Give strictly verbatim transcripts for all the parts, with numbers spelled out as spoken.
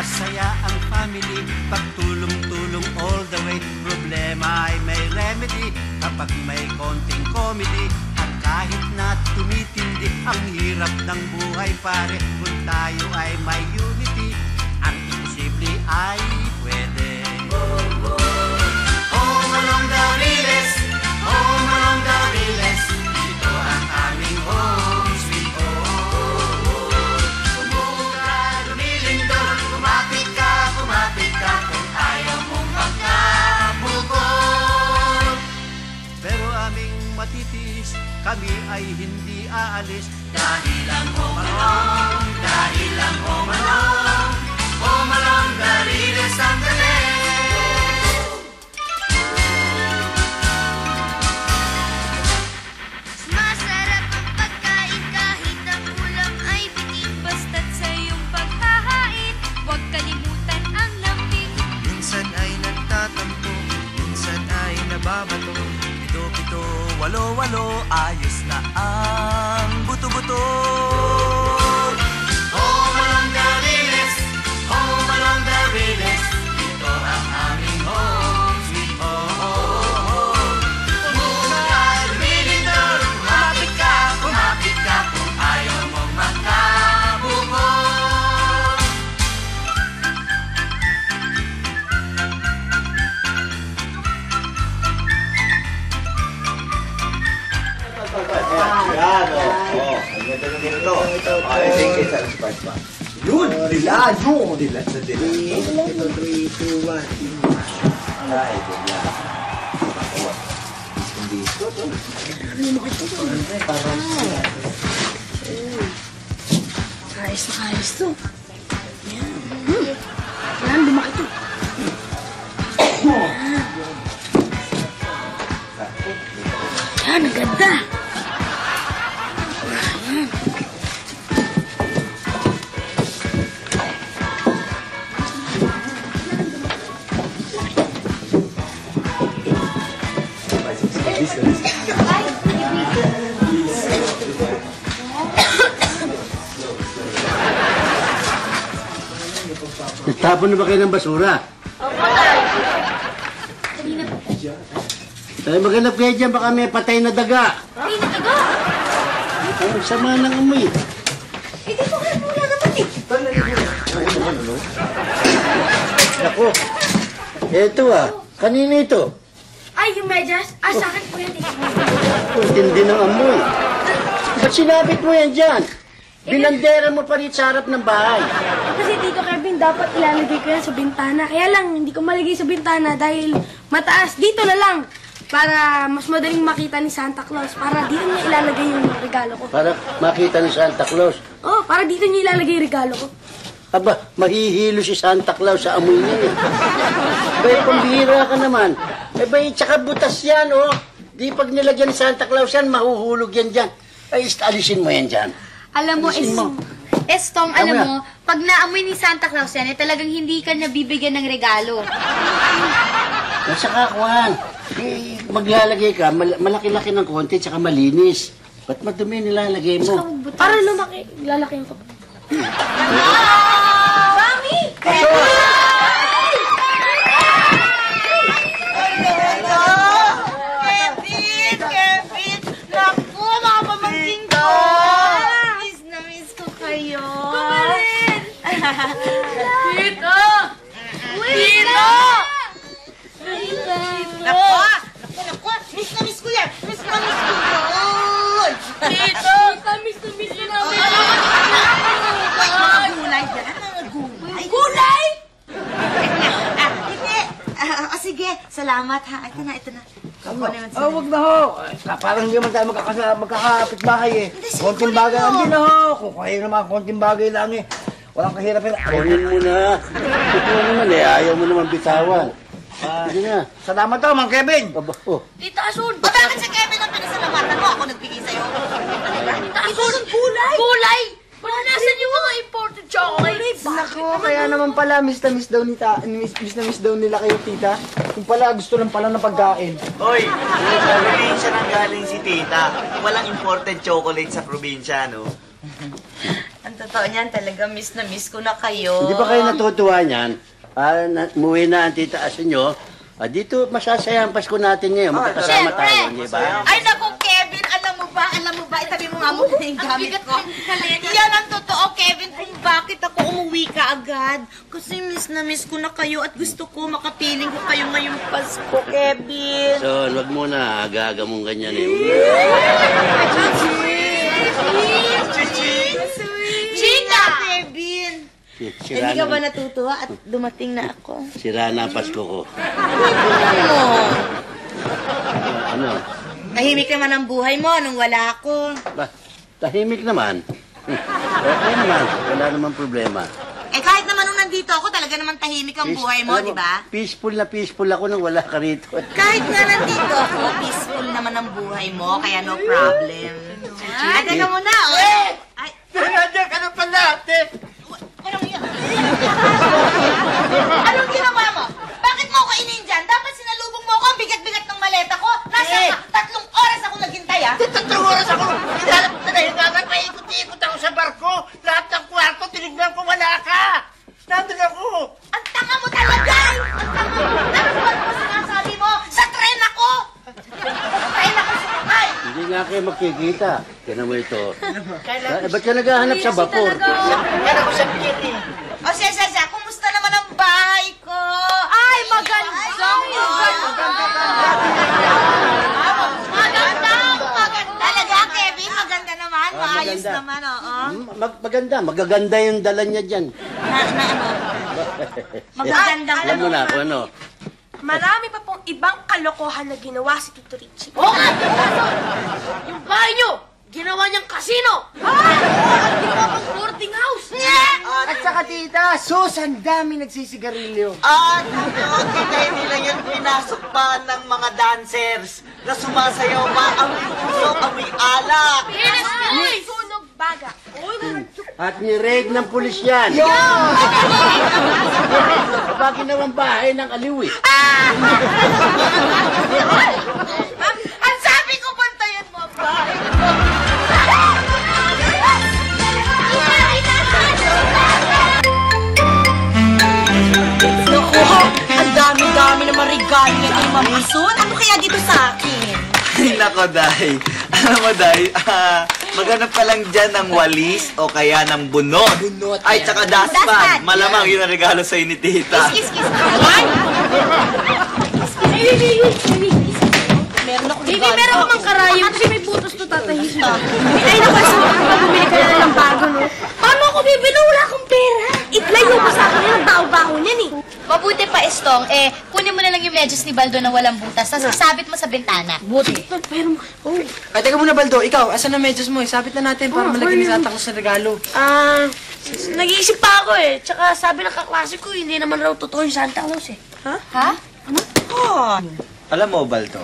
masaya ang family, pagtulong-tulong all the way. Problema ay may remedy kapag may konting comedy. At kahit na tumitindi ang hirap ng buhay pare, kung tayo ay may unity, ang imposible ay pwede. Home along the Riles, home along the Riles, ito ang aming home sweet home. Kumuka, lumilindol, kumapit ka, kumapit ka, kung ayaw mong magkabukol. Pero aming matitiis, kami ay hindi aalis. Dahil ang home along, dahil ang home along, home along the Riles ang galing. Masarap ang pagkain kahit ang ulam ay bitin. Basta't sa iyong paghahain, huwag kalimutan ang lambing. Minsan ay nagtatampo, minsan ay nababato. Pito-pito, walo-walo, ayos na ang buto-buto. Home along the Riles, home along the Riles, ito ang aming home sweet home. Kumuka, lumilindol, kumapit ka, kumapit ka, kung ayaw mong magkabukol. Yan, o. O, ang ganda ng ganito. Ay, sige, saan si Paspa? Yun! Dila! Yun! Dila sa dila. Ito, three, two, one. Ay, dila. Hindi. Parang siya. Ayos na ayos to. Yan. Yan, lumaki to. Yan, ang ganda. Yan. Nagtapon na ba kayo ng basura? Tayo maghanap kayo dyan, baka may patay na daga. Ay, nataga! Ang sama ng amoy. Eh, dito ka na wala naman eh. Ako, eto ah, kanina ito. Ay, yung medyas. Ah, sa akin po yan eh. Ang tindi ng amoy. Ba't sinabit mo yan dyan? Binandera mo pa rin sa harap ng bahay. Kasi Tito Kevin, dapat ilalagay ko yan sa bintana. Kaya lang, hindi ko malagay sa bintana dahil mataas. Dito na lang. Para mas madaling makita ni Santa Claus. Para dito niya ilalagay yung regalo ko. Para makita ni Santa Claus. Oh, para dito niya ilalagay yung regalo ko. Aba, mahihilo si Santa Claus sa amoy niya eh. Bay, pambihira ka naman. Eh, bay, tsaka butas yan, oh. Di pag nilagyan ni Santa Claus yan, mahuhulog yan dyan. Ay, alisin mo yan dyan. Alam mo, Alisin es, mo. Estong, Tama alam na. mo, pag naamoy ni Santa Claus yan, eh talagang hindi ka nabibigyan ng regalo. At saka, Juan, eh, maglalagay ka, mal- malaki-laki ng konti, tsaka malinis. Ba't madumi nilalagay mo? Para lumaki, lalaki ko. Mami! Kevin! Kevin! Naku, mga pamangkin ko! Miss na miss ko kayo! Kumarin! Tito! Tito! Naku! Naku, naku! Miss na miss ko yan! Miss na miss ko yun! Tito! Miss na miss na namin. Ay, mga gulay yan! Mga gulay! Gulay! Ah, hindi! Ah, ah, sige, salamat ha. Ito na, ito na. Ako naman Oh, wag na ho. Ah, Parang hindi man tayo magkakasa, magkakapit bahay eh. Hindi, Konting sigurin bagay mo. lang din na ho. Kung kayo naman, konting bagay lang eh. Walang kahirapin. Kunin mo na. Ito naman eh, ayaw mo naman bitawan. Sige na. Salamat ho, Mang Kevin. Aba, oh. Tita Asun! O bakit si Kevin ang pinasalamatan mo? Ako nagbigay sa'yo. Tita Asun! Gulay! Gulay! Wala, nasan yung mga imported chocolates? Nako, kaya naman pala miss na miss daw ni ta, miss, miss na miss daw nila kayo, tita. Kung pala gusto lang pala ng pagkain. Hoy, sa probinsya nang galing si tita. Walang imported chocolate sa probinsya, no? Ang totoo niyan, talaga miss na miss ko na kayo. Hindi ba kayo natutuwa niyan? Ah, na, muwi na ang tita Asin nyo. Ah, dito masasaya ang Pasko natin ngayon. Magkakasama Siyempre. tayo, di ba? Ay, naku, Kevin, alam mo ba, alam mo ba, itabi mo nga muna yung gamit ko. Yan ang totoo, Kevin, kung bakit ako umuwi ka agad. Kasi miss na miss ko na kayo at gusto ko makapiling ko kayo ngayong Pasko, Kevin. So, wag mo na. Aga-aga mong ganyan eh. Chika! Kevin! Sira Hindi ka ba na, natutuwa at dumating na ako? sira na ang Pasko ko. Ano? Ano? Tahimik naman ang buhay mo nung wala ako. Ba, tahimik naman. Okay naman. Wala naman problema. Eh kahit naman nung nandito ako, talaga naman tahimik ang Peace- buhay mo, alam di ba? Peaceful na peaceful ako nang wala ka rito. Kahit nga nandito ako, peaceful naman ang buhay mo, kaya no problem. Ay, teka muna, oh. Ay, Nandiyan ka na pala, ate. anong yun? Anong ginawa mo? Bakit mo ako inindyan? Dapat sinalubong mo ako ang bigat-bigat ng maleta ko. Nasa Eh. ka? Tatlong oras ako naghintay, ah. Tatlong oras ako. Hinanap ko na hinanap. Paikot-ikot ako sa barko. Lahat ng kwarto, tinignan ko, wala ka. Nandun ako. Ang tanga mo talaga! Ang tanga mo! Ano ba sinasabi mo? Sa tren ako! Sa tren ako sumakay! Hindi nga kayo makikita. Tinan mo ito. Eh, ba't ka naghahanap sa vapor? Yan ako sa bikini. O siya, siya, siya, kumusta naman ang bahay ko? Ay, maganda! Maganda! Maganda! Talaga, Kevin, maganda naman. Ah, Maayos maganda. naman, oo. Hmm, mag- maganda. Magaganda yung dala niya dyan. Na, na ano? Magagandang Alam mo na kung ano. Marami pa pong ibang kalokohan na ginawa si Tito Richie. Oo nga! Yung bahay nyo, ginawa niyang kasino! Ginawa pang boarding house! At saka tita, sus, ang dami nagsisigarilyo. At noon, tita, hindi lang yun pinasok pa ng mga dancers na sumasayaw pa ang puso, amoy alak. Sunog baga. At ni-raid ng pulis yan. Aba, ginawang bahay ng aliw eh. Ang sabi ko, bantayan mo ang bahay ko. Naku, ang dami-dami naman regalo niya kay Mama Sun. Ano kaya dito sa akin? Ay, nako, Day. Alam mo, Day, ah, maghanap ka lang dyan ng walis o kaya ng bunot. Bunot, Ay, yan. tsaka Dustpan, dustpan. Malamang yun ang regalo sa'yo ni Tita. Kiss, kiss, kiss. Ayan. Meron ako Baby, regalo. meron ka mang karayom kasi may butos to tatahin. Ay, naku, sa mga bumili ka na ng bago, no? Paano ako bibili? Wala akong pera. Itlayo mo sa akin yung baho-baho niyan, eh. Mabuti pa, Estong, eh, kunin mo na lang yung medyas ni Baldo na walang butas, tapos isabit mo sa bintana. Buti. Pero, oh. Ay, teka muna, Baldo. Ikaw, asan ang medyas mo? Isabit na natin para Oh, malagyan ni fine. Santa Claus sa regalo. Ah, nag-iisip pa ako, eh. Tsaka sabi ng kaklase ko, hindi naman raw totoo yung Santa Claus, eh. Ha? Ha? Alam mo, Balto,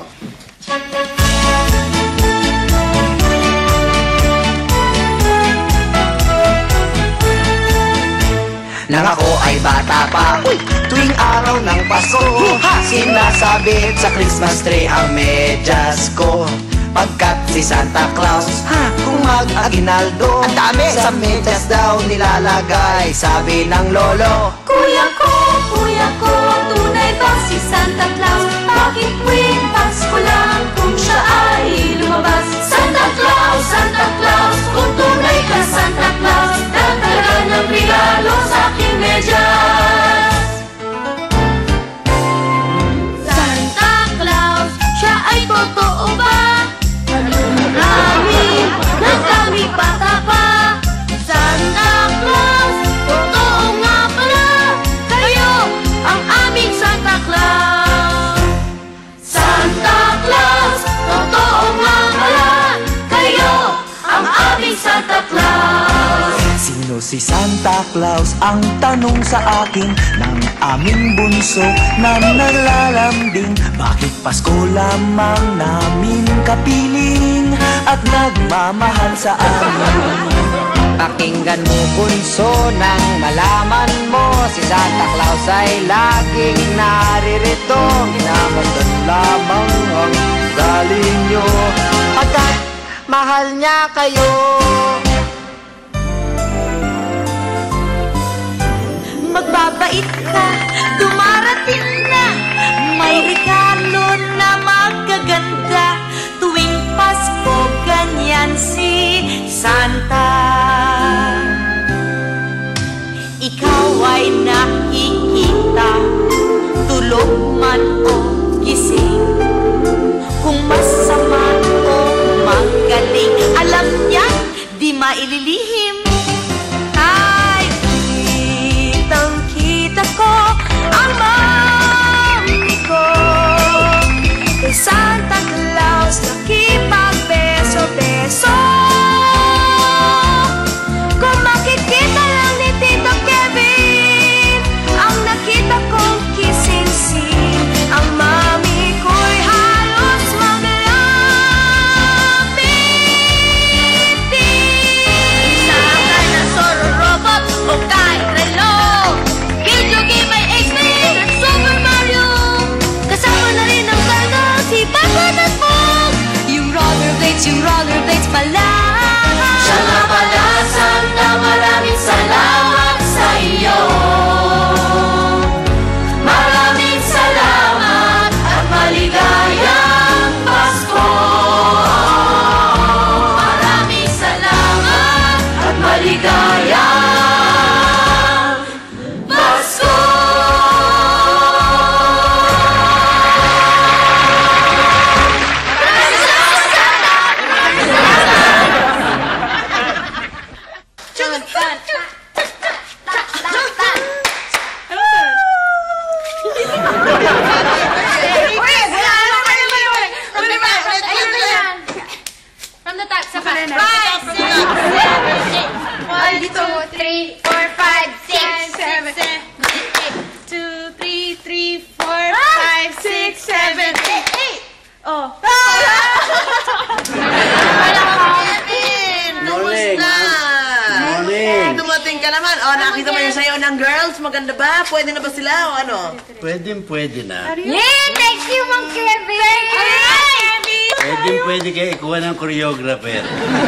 nang ako ay bata pa, tuwing araw ng Pasko, sinasabit sa Christmas tree ang medyas ko. Pagkat si Santa Claus, kung mag-aginaldo, ang dami sa medyas daw nilalagay, sabi ng lolo. Kuya ko, kuya ko, tunay ba si Santa Claus? Bakit tuwing Pasko lang kung siya ay lumabas? Santa Claus, Santa Claus, kung tunay ka Santa Claus, dagdagan ng regalo sa aking medyas. Santa Claus, siya ay totoo ba? Tanong namin, nang kami bata pa. Santa Claus, totoo nga pala, kayo ang aming Santa Claus. Santa Claus, totoo nga pala, kayo ang aming Santa Claus. Sino si Santa Claus? Ang tanong sa akin ng aming bunso na nalalambing. Bakit Pasko lamang namin kapiling at nagmamahal sa amin? Pakinggan mo bunso nang malaman mo, si Santa Claus ay laging naririto. Minamasdan lamang ang galing nyo, pagkat mahal niya kayo. magbabait ka, dumarating na. May regalo na magaganda. Tuwing Pasko, ganyan si Santa. Ikaw ay nakikita, tulog man o gising. Kung masama o magaling, alam niya, di maililihim. Ay, kitang-kita ko ang mami ko. Kay Santa Claus nakipagbeso-beso. Kung makikita lang ni Tito Kevin ang nakita kong kissing-scene, ang mami ko'y halos maglapit-tin. Saan ka na Zorro Robot o kahit relo, video game ay X-Men at Super Mario. Kasama na rin ang Zelda, si Batman at Fog. Yung rollerblades, yung rollerblades pala. Siya nga pala, Santa, maraming salamat sa iyo. Maraming salamat at maligayang Pasko. Maraming salamat at maligayang Pasko. From the top, sa pa. Five, six, seven, eight. One, two, three, four, five, six, seven, eight. Two, three, three, four, five, six, seven, eight. Oh. Kevin! Morning, Kumusta? Morning. Dumating ka naman. Oh, nakita mo yung sayo ng girls. Maganda ba? Pwede na ba sila o ano? Pwede, pwede na. Yay! Thank you, Ma'am Kevin! Pwede, pwede kayo ikuha ng choreographer.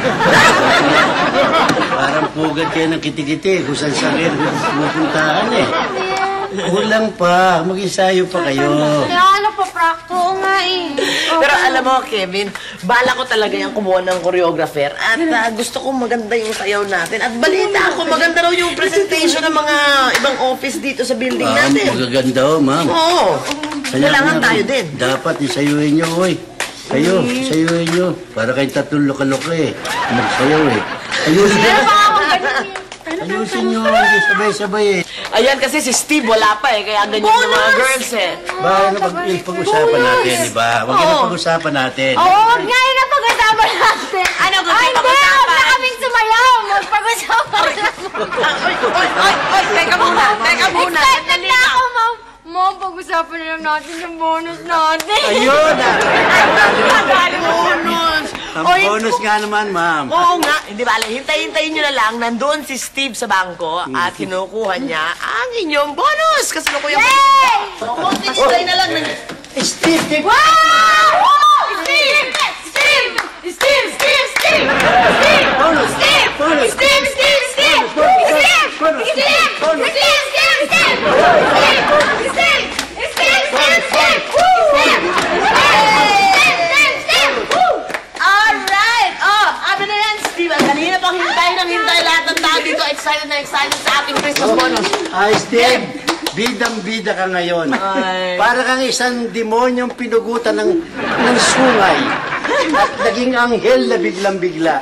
Parang pugad kayo ng kiti-kiti kung saan saan kayo pupuntahan eh. Kulang pa. Mag-isayo pa kayo. Kaya ano pa, prakto? Oo nga eh. Pero alam mo, Kevin, bala ko talaga yung kumuha ng choreographer at uh, gusto ko maganda yung sayaw natin. At balita ako, maganda raw yung presentation ng mga ibang office dito sa building Ah, natin. magaganda ho, ma'am. Oo. Kailangan na- tayo din. Dapat isayuhin nyo, oy. Kayo, isayuhin nyo. Para kayong tatlong loka-loka eh. Magsayaw eh. Ayusin nyo. Ayusin nyo. Hindi sabay-sabay eh. Ayan, kasi si Steve wala pa eh, kaya ganyan yung mga girls eh. Ba, ano pag pag-usapan natin, di ba? Huwag na pag-usapan natin. Oo, wag nga yun ang pag-usapan natin. Ano gusto Ay, yung hindi! pag-usapan? Huwag na kaming sumayaw. Magpag-usapan na. Oy, oy, oy, oy, teka muna, teka muna. Excited na ako, Ma'am. Ma'am, pag-usapan na lang natin yung bonus natin. Ayun! Bonus! Ang bonus nga naman, ma'am. Oo nga, hindi ba? Hintay-hintayin nyo na lang, nandun si Steve sa bangko at kinukuha niya ang inyong bonus. Kasi ko yung... Yay! Konti na lang. Steve, Steve! Wow! Steve! Steve! Steve! Steve! Steve! Steve! Bonus! Steve! Bonus! Steve! Steve! Steve! Bonus! Steve! Bonus! Steve! Bonus! Steve! Steve! Steve! Steve! Steve! Steve! Steve! Steve! Woo! Steve! Steve! Steve! Steve! Woo! Alright! Oh, ano na yan, Steve? Ang kanina pang hintay ng hintay lahat ng tao dito. Excited na excited sa ating Christmas bonus. Ay, Steve! Bidang-bida ka ngayon. Ay. Para kang isang demonyong pinugutan ng, ng sungay. At naging anghel na biglang-bigla.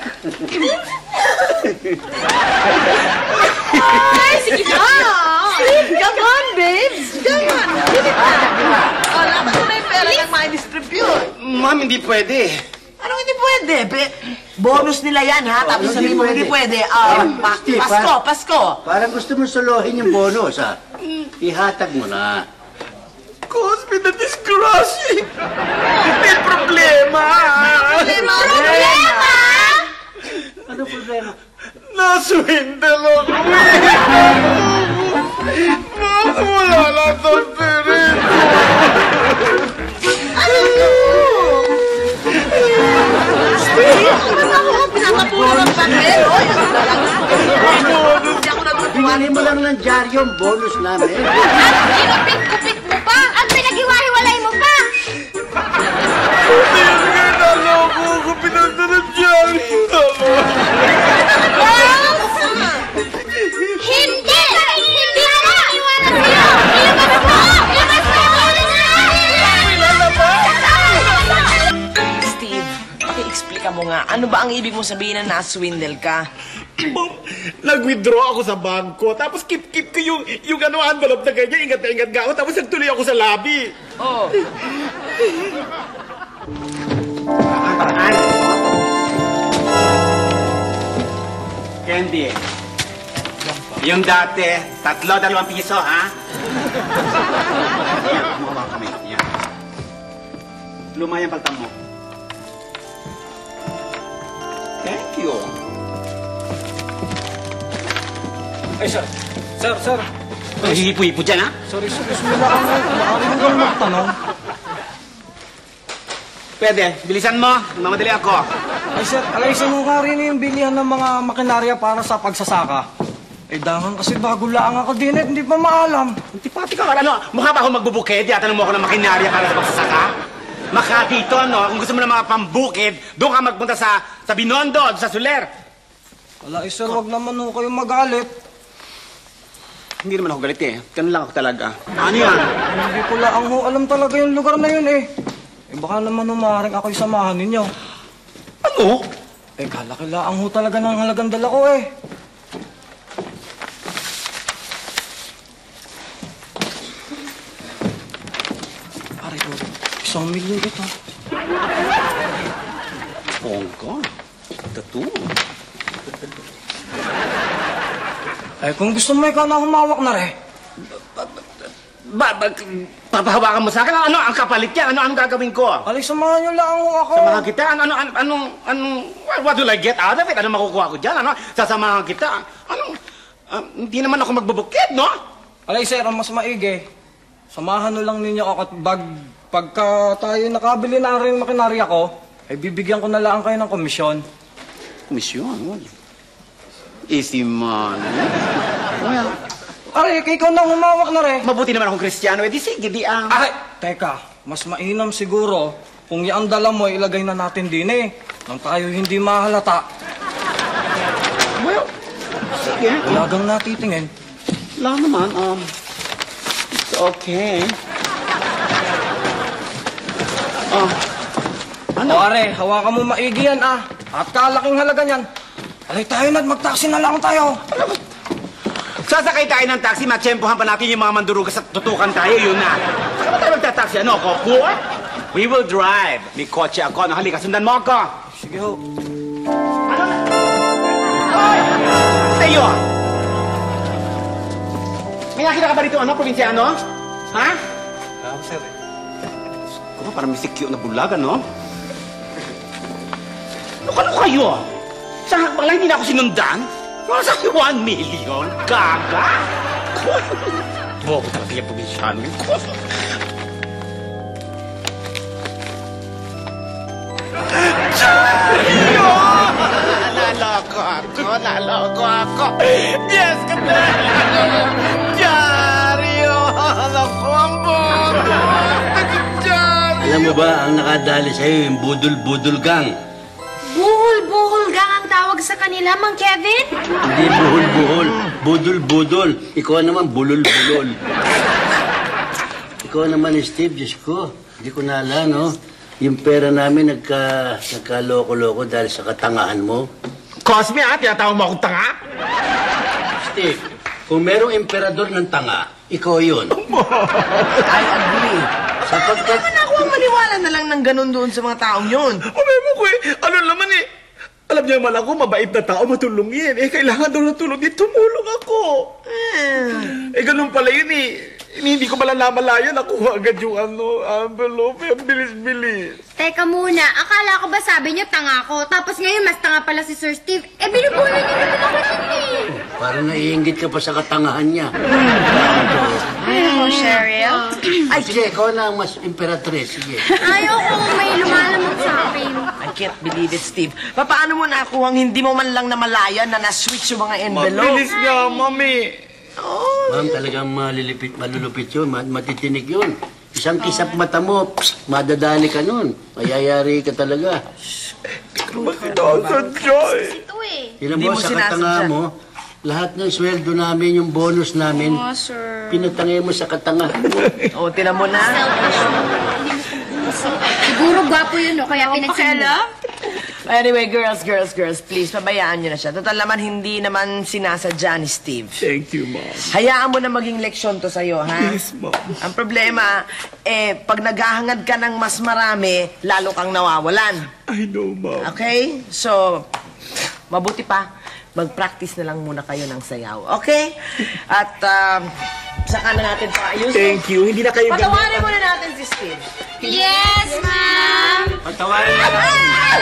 Ay, sige na! Come on, babes! Come on! Oh, dapat ko na yung pera ng ma-distribute. Ma'am, hindi pwede. Anong hindi pwede? Be, bonus nila yan, ha? Tapos Hindi sabihin mo, hindi pwede. pwede. Ah, pa- Steve, Pasko, para- Pasko. Parang gusto mo suluhin yung bonus, ha? Ihatag mo na. Cause me the disgrace. May problema. Problema! Problema! Ano problema? Naswindel ako. Ma'am, wala na itong pirin. Pinatapunan ng papel, oh! Hindi ako natutuwa Kunin mo lang ng dyaryo ang bonus namin. At ginupit-kupit mo pa! At pinag-iwahiwalay mo pa! Hindi nga naloko ko pinagda ng dyaryo. Girls! Hindi! Hindi ko makaiwanan sa'yo! Ilabas mo! Ilabas mo! Steve, i-explica mo nga, ano ba ang ibig mo sabihin na na-swindle ka? Nag-withdraw ako sa bangko, tapos keep-keep ko yung, yung ano, envelope na ganyan, ingat na ingat nga ako, tapos nagtuloy ako sa lobby. Oh. Paraan. Candy. Yung dati, tatlo, dalawang piso, ha? Yan, kumawa kami. Yan. Luma yung paltang mo. Thank you. Ay, sir. Sir, sir. Hihipo-hipo dyan, ha? Sorry, sir. Bismillah ako. Maaari mo kang magtanong. Pwede. Bilisan mo. Mamadali ako. Ay, sir. Alay, sa mukha rin yung bilihan ng mga makinarya para sa pagsasaka. Eh, dangan kasi bago lang ako din eh. Hindi pa maalam. Antipati ka. Ano? Mukha ba akong magbubukid? Yatanong mo ako ng makinarya para sa pagsasaka? Makati ito, no? Kung gusto mo ng mga pambukid, doon ka magpunta sa, sa Binondo, sa Soler. Wala, eh, sir. Huwag naman ho kayong magalit. Hindi naman ako galit eh. Ganun lang ako talaga. Ano yan? Hindi ko lang ho alam talaga yung lugar na yun eh. Eh baka naman humaring ako'y samahan ninyo. Ano? Eh kalakilaan ho talaga ng halagang dala ko eh. Pare ko, isang milyon ito. Bongga. Tattoo. Eh kung gusto mo ikaw na humawak na rin. Ba, ba, papahawakan mo sa akin? Ano ang kapalit yan? Ano ang gagawin ko? Alay, samahan niyo lang ho ako. Samahan kita? Ano, ano, ano, anong, anong, what will I get out of it? Ano makukuha ko dyan? Ano, sasamahan kita? Ano, uh, hindi naman ako magbubukid, no? Alay, sir, ang mas maigi. Samahan nyo lang ninyo ako at bag, pagka tayo nakabili na rin makinarya ko, eh bibigyan ko na lang kayo ng komisyon. Komisyon? Easy man. Well, Aray, ikaw na humawak na rin. mabuti naman akong Kristiyano. Eh, di sige, di ang... Aray, teka, mas mainam siguro kung yung dala mo ilagay na natin din eh. Nang tayo hindi mahalata. Well, sige. Ilagang natitingin. Wala naman, um... It's okay. Oh. Ano? O, are, hawakan mo maigi yan ah. At kalaking halaga niyan. Aray, tayo na, mag-taxi na lang tayo. Sasakay tayo ng taxi, matsyempohan pa natin yung mga mandurugas at tutukan tayo, yun na. Saka ba tayo magta-taxi? Ano ako? Poor? We will drive. May kotse ako. Ano, halika, sundan mo ako. Sige ho. Ano na? Hoy! Tayo! May nakita ka ba dito, ano, probinsyano? Ha? Ah, sir. Ano, parang may sikyo na bulag, ano? Ano kayo? Sa hakbang lang hindi na ako sinundan? Ano sa one million? Gaga? Bobo talaga yung probinsyano yun. Diyo! Naloko ako, naloko ako. Yes, katala! Diaryo! Naloko ang bobo! Diaryo! Alam mo ba, ang nakadali sa'yo yung budol-budol gang. Buhol-buhol gang ang tawag sa kanila, Mang Kevin? Hindi buhol-buhol, budol-budol. Ikaw naman, bulol-bulol. Ikaw naman, Steve, Diyos ko. Hindi ko naalala, no? Yung pera namin nagka, nagka-loko-loko dahil sa katangahan mo. Cosme, ha? Tinatawag mo akong tanga? Steve, kung merong emperador ng tanga, ikaw yun. I agree. Sapagkat... Naman ako ang maniwala na lang ng ganun doon sa mga taong yun. Umay mo ko eh. Ano naman eh. Alam niya man ako, mabait na tao, matulungin. Eh, kailangan daw ng tulong. Di tumulong ako. Eh. Eh, ganun pala yun eh. Hindi ko pala namalayan. Nakuha agad yung ano, envelope. Ang bilis-bilis. Teka muna, akala ko ba sabi niyo tanga ko? Tapos ngayon mas tanga pala si Sir Steve. Eh, binubulan niyo naman ako siya eh. Parang naiinggit ka pa sa katangahan niya. Ano, Cheryl? Ay, sige, ikaw na ang mas imperatrice. Sige. Ayoko, may lumalamang sa akin. I can't believe it, Steve. Paano mo nakuha ang hindi mo man lang namalayan na na-switch yung mga envelope? Mabilis nga, mami. Ma'am, talagang malilipit, malulupit yun, mat- matitinig yun. Isang kisap mata mo, psst, madadali ka nun. Mayayari ka talaga. Bakit ako sadya eh? Ito eh. Ilan Hindi mo mo sa sinasadya. katanga mo, lahat ng sweldo namin, yung bonus namin, Oh, sir. pinatangay mo sa katanga mo. O, tinan mo na. Siguro gwapo yun, no? Kaya pinagsasabi. Anyway, girls, girls, girls, please, pabayaan nyo na siya. Total naman, hindi naman sinasadya ni Steve. Thank you, ma'am. Hayaan mo na maging leksyon to sa'yo, ha? Yes, ma'am. Ang problema, eh, pag naghahangad ka ng mas marami, lalo kang nawawalan. I know, ma'am. Okay? So, mabuti pa, mag-practice na lang muna kayo ng sayaw. Okay? At, um, saka na natin paayusin. Thank you. Hindi na kayo ganun. Patawarin muna natin si Steve. Yes, ma'am! Patawarin na lang.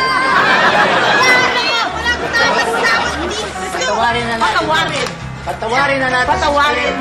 Patawarin na natin. Patawarin! Patawarin na natin. Patawarin!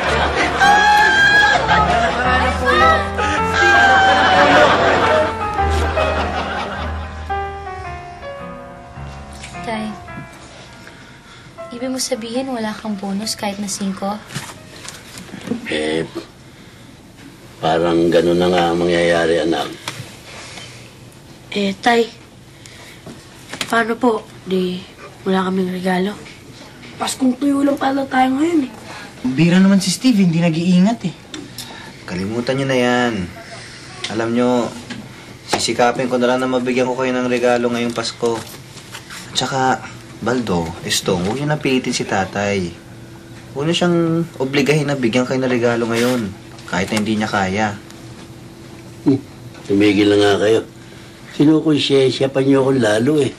Tay, ibig mo sabihin wala kang bonus kahit na singko? Eh, parang gano'n na nga ang mangyayari, anak. Eh, Tay, paano po? Di, wala kaming regalo. Paskong tuyo lang pala tayo ngayon eh. Bira naman si Steve, hindi nag-iingat eh. Kalimutan nyo na yan. Alam nyo, sisikapin ko na lang na mabigyan ko kayo ng regalo ngayong Pasko. At saka, Baldo, Estong, huwag nyo napilitin si tatay. Huwag nyo siyang obligahin na bigyan kayo ng regalo ngayon. Kahit na hindi niya kaya. Hmm, tumigil na nga kayo. Sinukonsyensya pa niyo akong lalo eh.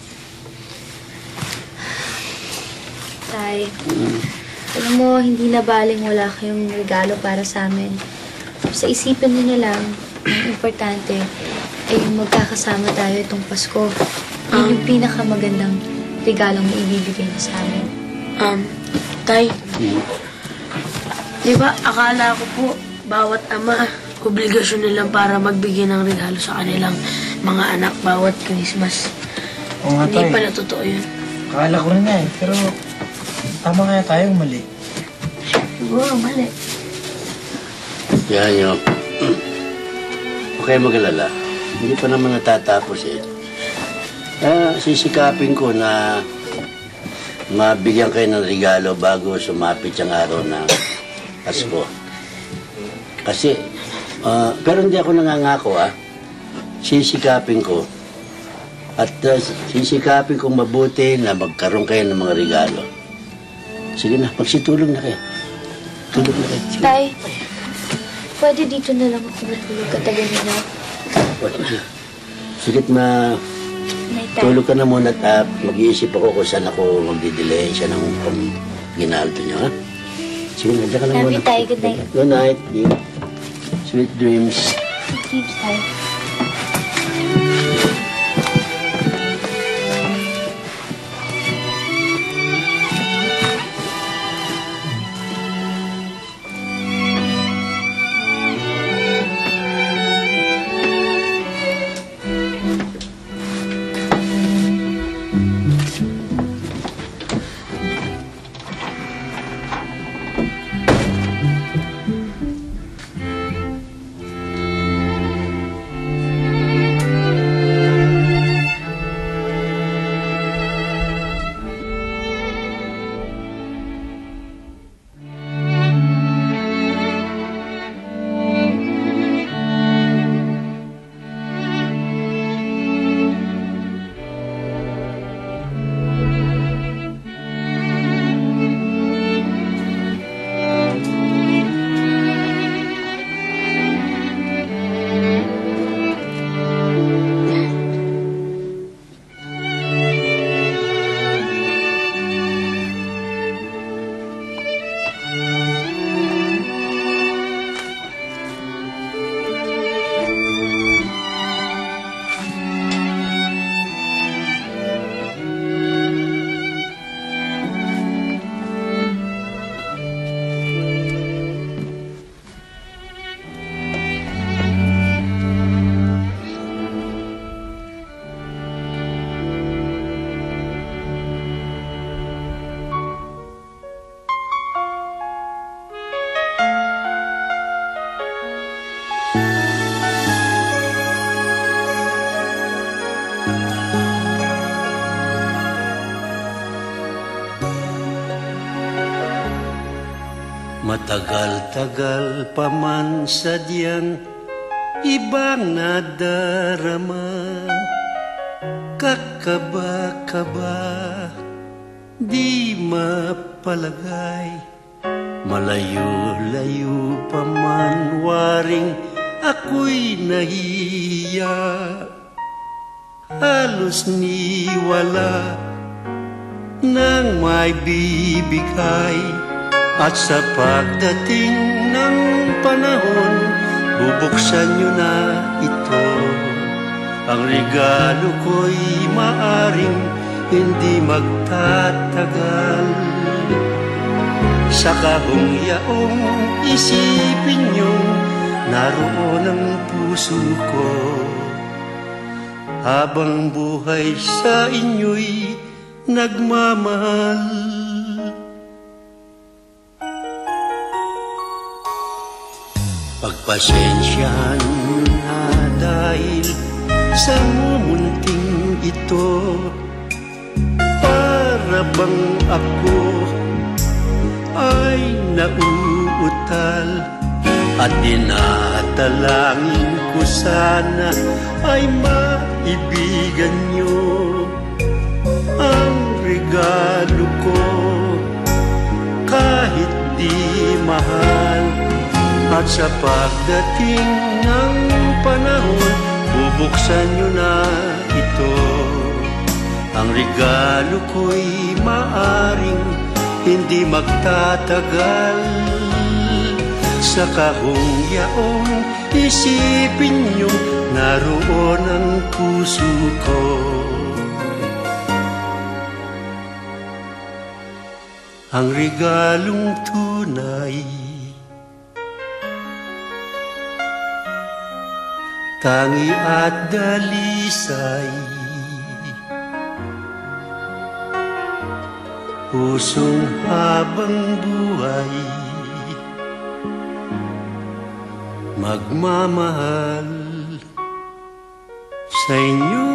Tay, alam mo, hindi na baling wala kayong regalo para sa amin. Sa isipin niyo na lang, ang importante ay magkakasama tayo itong Pasko. Yun yung pinakamagandang regalong maibibigay niyo sa amin. Um, Tay, di ba akala ko po bawat ama obligasyon nilang para magbigay ng regalo sa kanilang mga anak bawat Christmas. Oo nga, Hindi Tay. pala totoo yun. Akala ko rin nga eh, pero tama kaya tayong mali. Siguro, mali. Kaya nyo, huwag kayo mag-alala. Hindi pa naman natatapos eh. Ah, sisikapin ko na mabigyan kayo ng regalo bago sumapit yung araw ng Pasko. Kasi, ah, pero hindi ako nangangako ah. Sisikapin ko at uh, sisikapin kong mabuti na magkaroon kayo ng mga regalo. Sige na, magsitulog na kayo. Tulog na kayo. Sige. Tay, pwede dito na lang ako matulog katabi nila. Sige. Sigit na Nay, Tay. tulog ka na muna at uh, mag-iisip ako kung saan ako magdidelay siya ng pang ginalto niyo, ha? Sige na, dyan ka lang Love muna. you, Tay. Good night. Good night. dear. Sweet dreams. Keep Tay. Matagal-tagal pa man sadyang ibang nadarama, kakaba-kaba, di mapalagay. Malayo-layo pa man waring ako'y nahiya, halos ni wala nang may bibigay. At sa pagdating ng panahon, bubuksan nyo na ito. Ang regalo ko'y maaring hindi magtatagal. Sa kahong yaong isipin nyo, naroon ang puso ko. Habang buhay sa inyo'y nagmamahal. Pagpasensyahan nyo na dahil sa mumunting ito, para bang ako ay nauutal. At dinatalangin ko sana ay maibigan nyo ang regalo ko, kahit di mahal. At sa pagdating ng panahon, bubuksan nyo na ito. Ang regalo ko'y maaring hindi magtatagal. Sa kahong yaong isipin nyo, naroon ang puso ko. Ang regalong tunay, tangi at dalisay, pusong habang buhay, magmamahal sa inyo.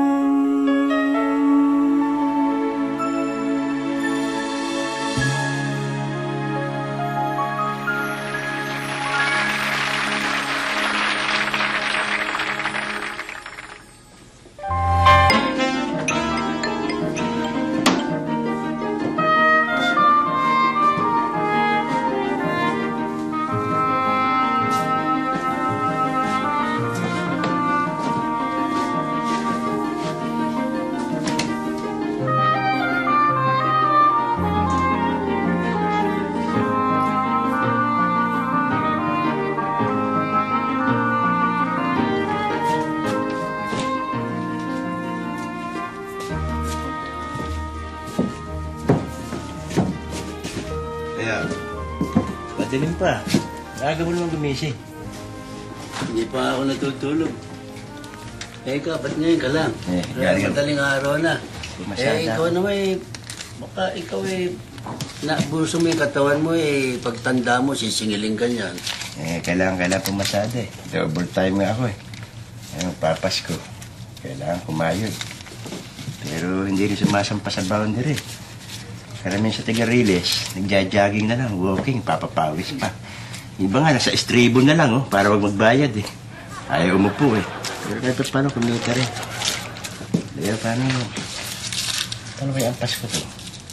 Madilim pa. Aga mo naman gumising. Hindi pa ako natutulog. Eh, ikaw, ba't ngayon ka lang? Eh, galing- Madaling araw na. Masyada. Eh, ikaw naman eh, baka ikaw eh, nabuso mo yung katawan mo eh, pagtanda mo, sisingilin ka niyan. Eh, kailangan, kailangan pumasada eh. Double time nga ako eh. Eh, magpapasko. Kailangan kumayod. Pero hindi rin sumasampa sa boundary. Karamihan sa taga-riles, nagja-jogging na lang, walking, papapawis pa. Iba nga, nasa estribo na lang, oh, para wag magbayad eh. Ayaw umupo eh. Pero kahit paano, kumita rin. Kaya paano, paano kaya ang Pasko to?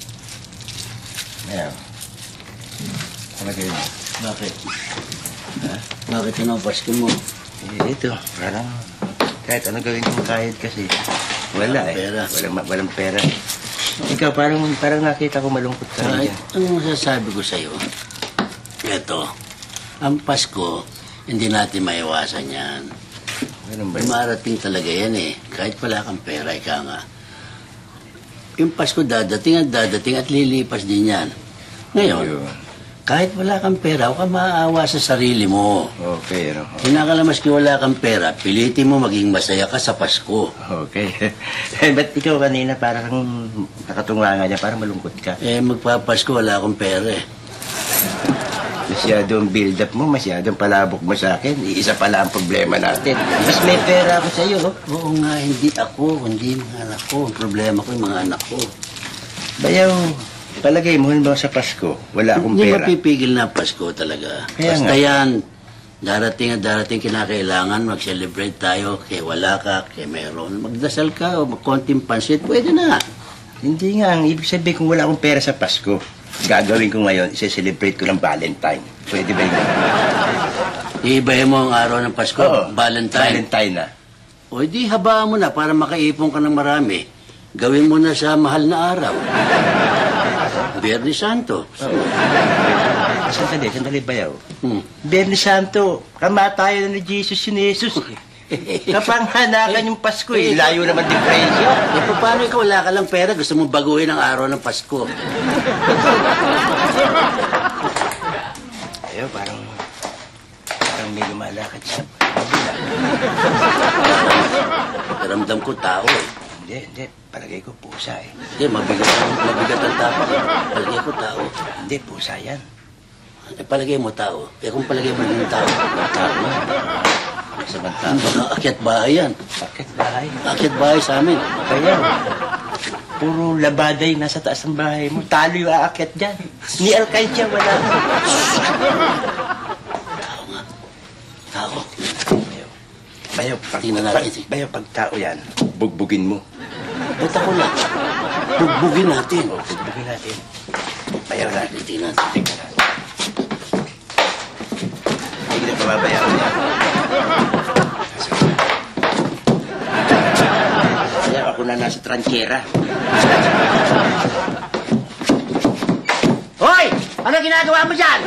Ayan. Ano kayo? Bakit? Ha? Bakit ano ang Pasko mo? Eh, ito, parang kahit ano gawin kong kahit kasi wala eh. Pera. Walang, walang pera. Ikaw, parang, parang nakita ko malungkot ka rin Ay, dyan. ang masasabi ko sa'yo, eto, ang Pasko, hindi natin maiwasan yan. Ganun ba? Marating talaga yan eh. Kahit wala kang pera, ika nga. Yung Pasko dadating at dadating at lilipas din yan. Ngayon, kahit wala kang pera, huwag ka maaawa sa sarili mo. Okay, ano? Kinakalamas ki wala kang pera, pilitin mo maging masaya ka sa Pasko. Okay. Eh, ba't ikaw kanina parang nakatunga nga niya, parang malungkot ka? Eh, magpapasko, wala akong pera eh. Masyadong build-up mo, masyadong palabok mo sa akin. Iisa pala ang problema natin. Mas may pera ako sa iyo, no? Oo nga, hindi ako, hindi mga anak ko. Ang problema ko yung mga anak ko. Bayaw, Palagay mo, ba sa Pasko, wala akong Hindi pera. mapipigil na Pasko talaga. Kaya Basta nga. yan, darating at darating kinakailangan, mag-celebrate tayo, kaya wala ka, kaya meron. Magdasal ka o magkonting pansit, pwede na. Hindi nga, ang ibig sabihin kung wala akong pera sa Pasko, gagawin ko ngayon, isa-celebrate ko ng Valentine. Pwede ba yun? Iibahin mo ang araw ng Pasko, Oo, Valentine. Valentine na. O di habaan mo na para makaipon ka ng marami. Gawin mo na sa mahal na araw. Biyernes Santo. Sandali, sandali bayaw. Hmm. Biyernes Santo, kamatayan na ni Jesus si Jesus. Kapanghanakan yung Pasko eh. Layo naman din presyo. Eh, paano ikaw wala ka lang pera, gusto mong baguhin ang araw ng Pasko? Ayaw, parang... Parang may lumalakad sa kabila. Pakiramdam ko tao eh. Hindi, hindi. Palagay ko pusa eh. Hindi, mabigat, mabigat ang tapak eh. Palagay ko tao. Hindi, pusa yan. Eh, palagay mo tao. Eh, kung palagay mo yung tao, tao na. Sa bantang. Baka akyat bahay yan. Akyat bahay? Akyat bahay sa amin. Kaya, puro labaday nasa taas ng bahay mo. Talo yung aakyat dyan. Ni Alcaitia, wala. Tao nga. Tao. Bayaw. Bayaw, pag, Tingnan pag, natin. bayaw, pag tao yan, bugbugin mo. Ba't ako lang? Bugbugin natin. O, bugbugin natin. Bayaw natin. Tingnan natin. Tingnan natin. Hindi na pababayaw yan. Kaya ako na nasa tranchera. Hoy! Ano ginagawa mo dyan?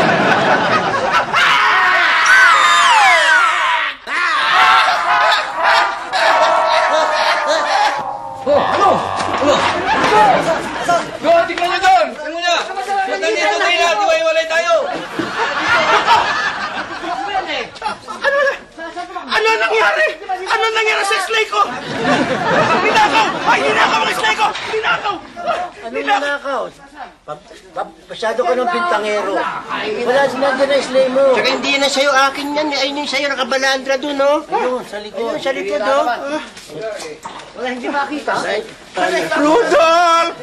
Oh, ano? Ano? Go, tingnan nyo doon! Tingnan nyo! Nandito tayo na, diwaiwalay tayo! Ano na? Ano nangyari? Ano nangyari sa slay ko? Ninakaw! Ay, ninakaw ang slay ko! Ninakaw! Ano nanakaw? Masyado ka ng pintangero. Wala sinadya na slay mo. Tsaka hindi na sa'yo, akin yan. Ayun yung sa'yo, nakabalandra dun, no? Ayun, sa likod. Ayun, sa likod, no? Wala, hindi makita. Rudolph!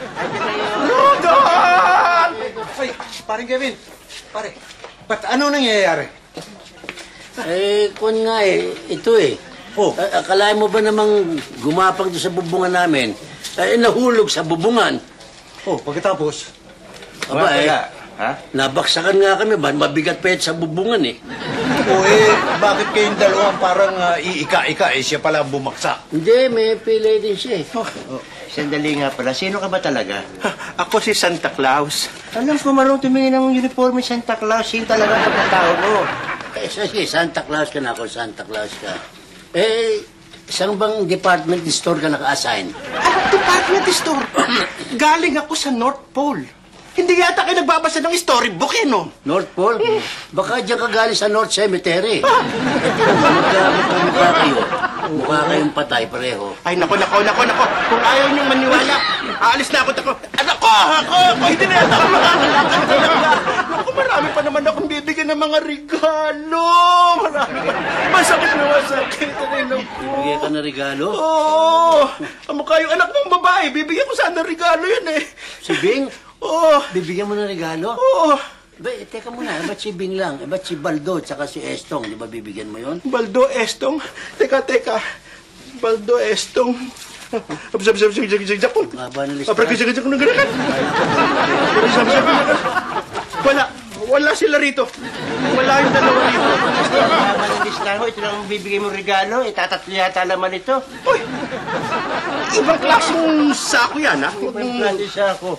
Rudolph! Ay, paring Kevin. Pare, ba't ano nangyayari? Eh, kun nga eh, ito eh. Oh. A- akalain mo ba namang gumapang doon sa bubungan namin? Eh, nahulog sa bubungan. Oh, pagkatapos? Aba eh, Ha? nabaksakan nga kami ba? Mabigat pa yun sa bubungan eh. O eh, bakit kayong dalawang parang uh, iika-ika eh, siya pala ang bumaksak? Hindi, may pilay din siya eh. Oh, sandali nga pala. Sino ka ba talaga? Ako si Santa Claus. Alam ko marunong tumingin ng uniforme Santa Claus. Yun talaga ang pagkatao mo. Eh, sige, Santa Claus ka na ako, Santa Claus ka. Eh, isang bang department store ka naka-assign? Anong department store? Galing ako sa North Pole. Hindi yata kayo nagbabasa ng storybook eh, no? North Pole? Baka diyan ka galing sa North Cemetery. Eh, tingnan mo, magka-mukha kayo. Mukha kayong patay pareho. Ay, nako, nako, nako, nako. Kung ayaw niyong maniwala, aalis na ako. Tako. Ako, ako, ako, hindi na yata ako makakalakad talaga. Naku, marami pa naman akong bibigyan ng mga regalo. Marami pa. Masakit na masakit. Ano yun ako? Bigyan ka na regalo? Oo. Ang mukha yung anak mong babae, bibigyan ko sana regalo yun eh. Si Bing? Oo. Bibigyan mo ng regalo? Oo. Ba, eh, teka muna, eh, ba't si Bing lang? Eh, ba't si Baldo at saka si Estong? Di ba bibigyan mo yon? Baldo Estong? Teka, teka. Baldo Estong. Sabi, sabi, sabi, sabi, sabi, sabi. Haba ng Apre, kasi, kasi, kung naganakan. Sabi, sabi, wala. Wala sila rito. Wala yung dalawa rito. Haba ng listahan mo, ito lang ang bibigay mong regalo. Itatatlo yata naman ito. Uy! Ibang klaseng sako yan, ha? Ibang klaseng sako.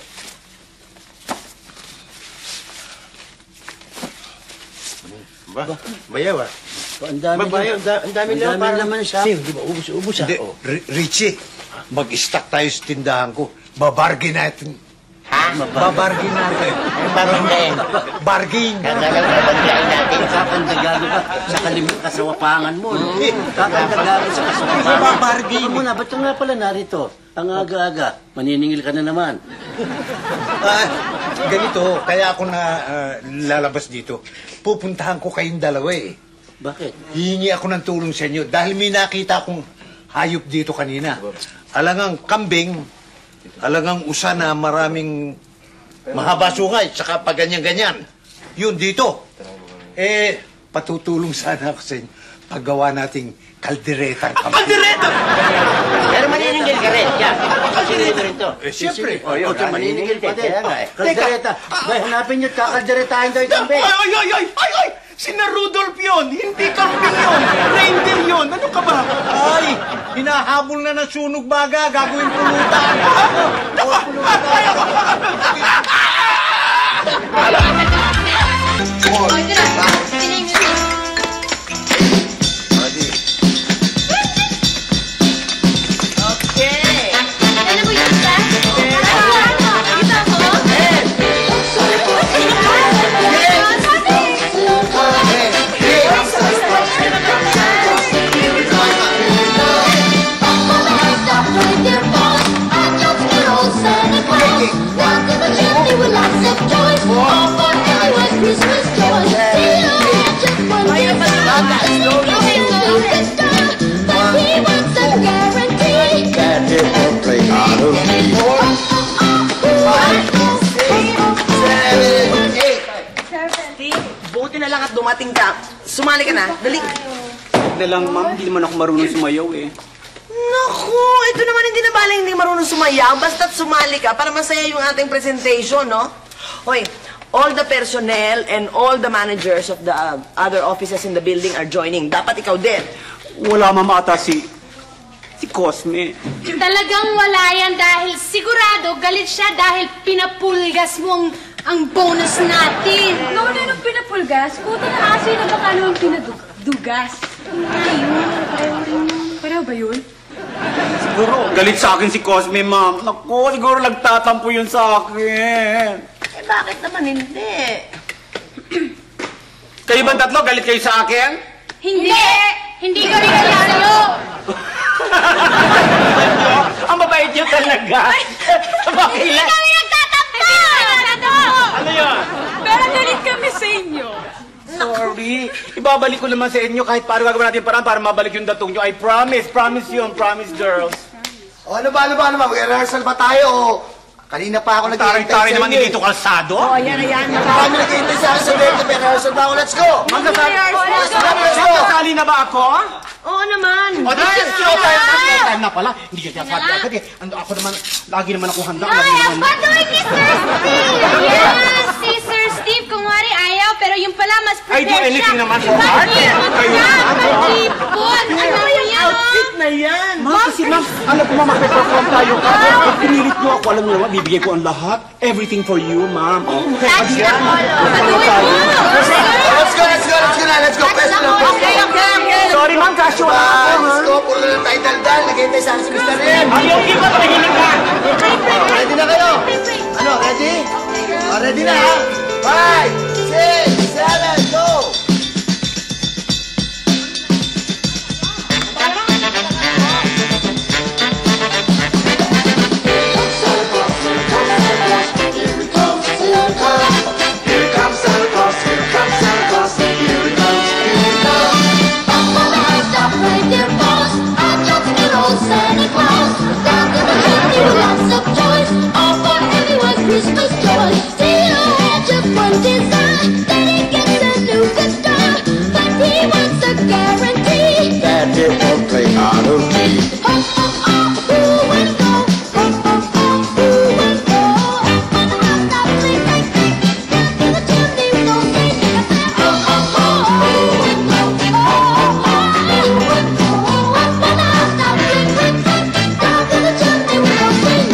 Ba? Bayaw, ah. Ang dami Babayaw, na- ang dami ang lang. dami parang- naman siya. Sim, di ba? Ubus, ubus, ah. Hindi, Oh. R- Richie, mag-stack tayo sa tindahan ko. Babargain natin. Ha? Babargain natin. Parang na eh. Bargain. Kagalang babagyain natin. Kakandagado ka sa kalimut kasawapangan mo. No? Kakandagado sa kasawapangan. Babargain. Ano muna, ba't ka nga pala narito? Ang aga-aga, maniningil ka na naman. Ah, ganito, kaya ako na ah, lalabas dito. Pupuntahan ko kayong dalawa eh. Bakit? Hihingi ako ng tulong sa inyo dahil may nakita akong hayop dito kanina. Alangang kambing talagang usa na maraming mahaba sungay, tsaka pa ganyan-ganyan. Yun dito. Eh, patutulong sana ako sa inyo. Paggawa nating kaldereta. Kaldereta! Pero maniningil ka rin. Yan. Kaldereta rin to. Eh, siyempre. O, yun. Maniningil ka. Kaya nga eh. Kaldereta. Bay, hanapin nyo at kakalderetahin daw itong Ay, ay, ay, ay, ay, ay! Sina Rudolph yun! Hindi kambing yun! Reindeer yun! Ano ka ba? Ay, hinahabol na ng sunog baga. Gagawin pulutan. Buti na lang at dumating ka. Sumali ka na. Dali. Huwag na lang, ma'am. Hindi naman ako marunong sumayaw eh. Naku, ito naman hindi na balang hindi marunong sumayaw. Basta't sumali ka para masaya yung ating presentation, no? Hoy, all the personnel and all the managers of the uh, other offices in the building are joining. Dapat ikaw din. Wala, ma'am, ata si... si Cosme. Talagang wala yan dahil sigurado galit siya dahil pinapulgas mo ang, ang bonus natin. No, no, nung pinapulgas, puto na aso yun ang baka naman pinadugas. Ayun, pareho ba yun? Siguro, galit sa akin si Cosme, ma'am. Naku, siguro nagtatampo yun sa akin. Eh, bakit naman hindi? Kayo bang tatlo, galit kayo sa akin? Hindi! Hindi galit siya sa'yo! Ang mabait niyo talaga. Hindi kami nagtatampo! Ano yun? Pero galit kami sa inyo. Sorry. Ibabalik ko naman sa inyo kahit paano gagawin natin parang para mabalik yung datong nyo. I promise. Promise yun. Promise, girls. O, ano ba, ano ba, ano ba? Mag-rehearsal ba tayo o... Kanina pa ako nag-iintay sa Taring-taring naman inyo, hindi eh. dito kalsado. Oh, yan na yan. Marami nag-iintay sa akin sa date. Mag-rehearsal ba ako? Let's go! Magkasali Magkasali na ba ako? Oo naman. O, this is show time. Time na pala. Hindi ka sinasabi agad eh. Ando ako naman, lagi naman ako handa. Ay, ang patuloy ni Sir Steve! Yes, si Sir Steve, kung wari ayaw, pero yung pala mas prepared I do anything siya. naman for art. Patipon siya, patipon. Ano yan? Outfit na yan. Ma'am, kasi ma'am, alam ko ma'am, magpe-perform tayo. Pag pinilit niyo ako, alam niyo naman, bibigay ko ang lahat. Everything for you, ma'am. Okay, That's the polo. Let's go, let's go, let's go na. Let's go, let's go. Okay, okay, okay. Sorry ma'am, casual ako, ha? Let's go, puro na lang tayo daldal. Nag-iintay sa akin si Mister Rim. Ayaw, di ba pahilig ka? Ready na kayo? Ano, ready? Oh, ready na, ha? Five, six, seven, go! Christmas joy, Theo had just one design, that he gets a new guitar, but he wants a guarantee that it won't play out of key. Ho, ho, ho, ooh and go, ho, ho, ho, ooh and go. Up on the housetop, sing, sing, sing, down to the chimney, no sing, ho, ho, ho, ooh and go, ho, ho, ho, ooh and go. Up on the housetop, sing, sing, sing, down to the chimney, no sing.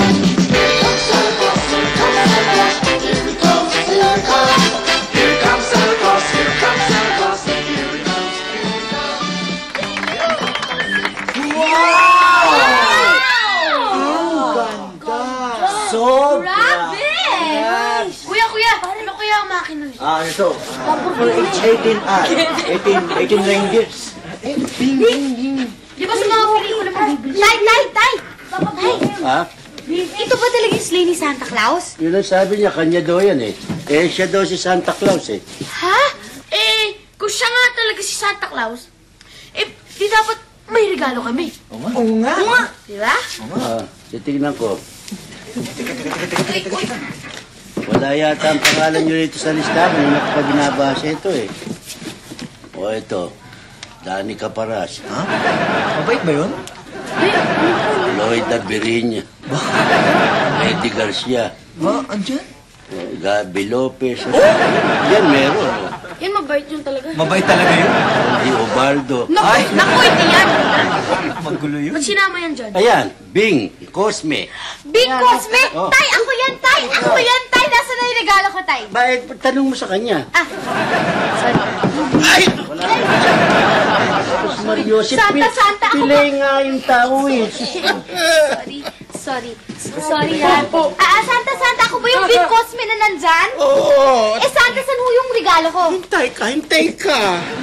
Kuya, kuya! Ano kuya ang makina? Ah, ito. For age eighteen, ah, eighteen, eighteen reindeers. Eh, bing, bing, bing. Di ba sa mga pelikula mo? Tay, tay, tay! Tay! Ha? Ito ba talaga yung sleigh ni Santa Claus? Yun ang sabi niya, kanya daw yan eh. Eh, siya daw si Santa Claus eh. Ha? Eh, kung siya nga talaga si Santa Claus, eh, di dapat may regalo kami. Oo nga. Oo nga. Di ba? Ah, titignan ko. Wala yata ang pangalan nyo rito sa listahan. Hindi na ko pa binabasa ito eh. O ito, Danny Caparas. Ha? Mabait ba yun? Lloyd Abirinya. Eddie Garcia. Ha? Andyan? Gabi Lopez. Yan meron. Oh. Yan, mabait yun talaga. Mabait talaga yun? Di Obaldo. Naku, naku, hindi yan. Magulo yun. Ba't sinama yan dyan? Ayan, Bing, Cosme. Bing Cosme? Oh. Tay, ako yan, Tay! Ako yan, Tay! Nasaan na yung regalo ko, Tay? Bakit? Tanong mo sa kanya. Ah, sorry. Ay! Wala. Mario, si Santa, Pil- Santa, ako Pilay nga yung tao eh. Sorry, sorry. Sorry ha. Ah, Santa, Santa, ako ba yung Bing Cosme na nandyan? Oo. Eh, Santa, saan ho yung regalo ko? Hintay ka, hintay ka.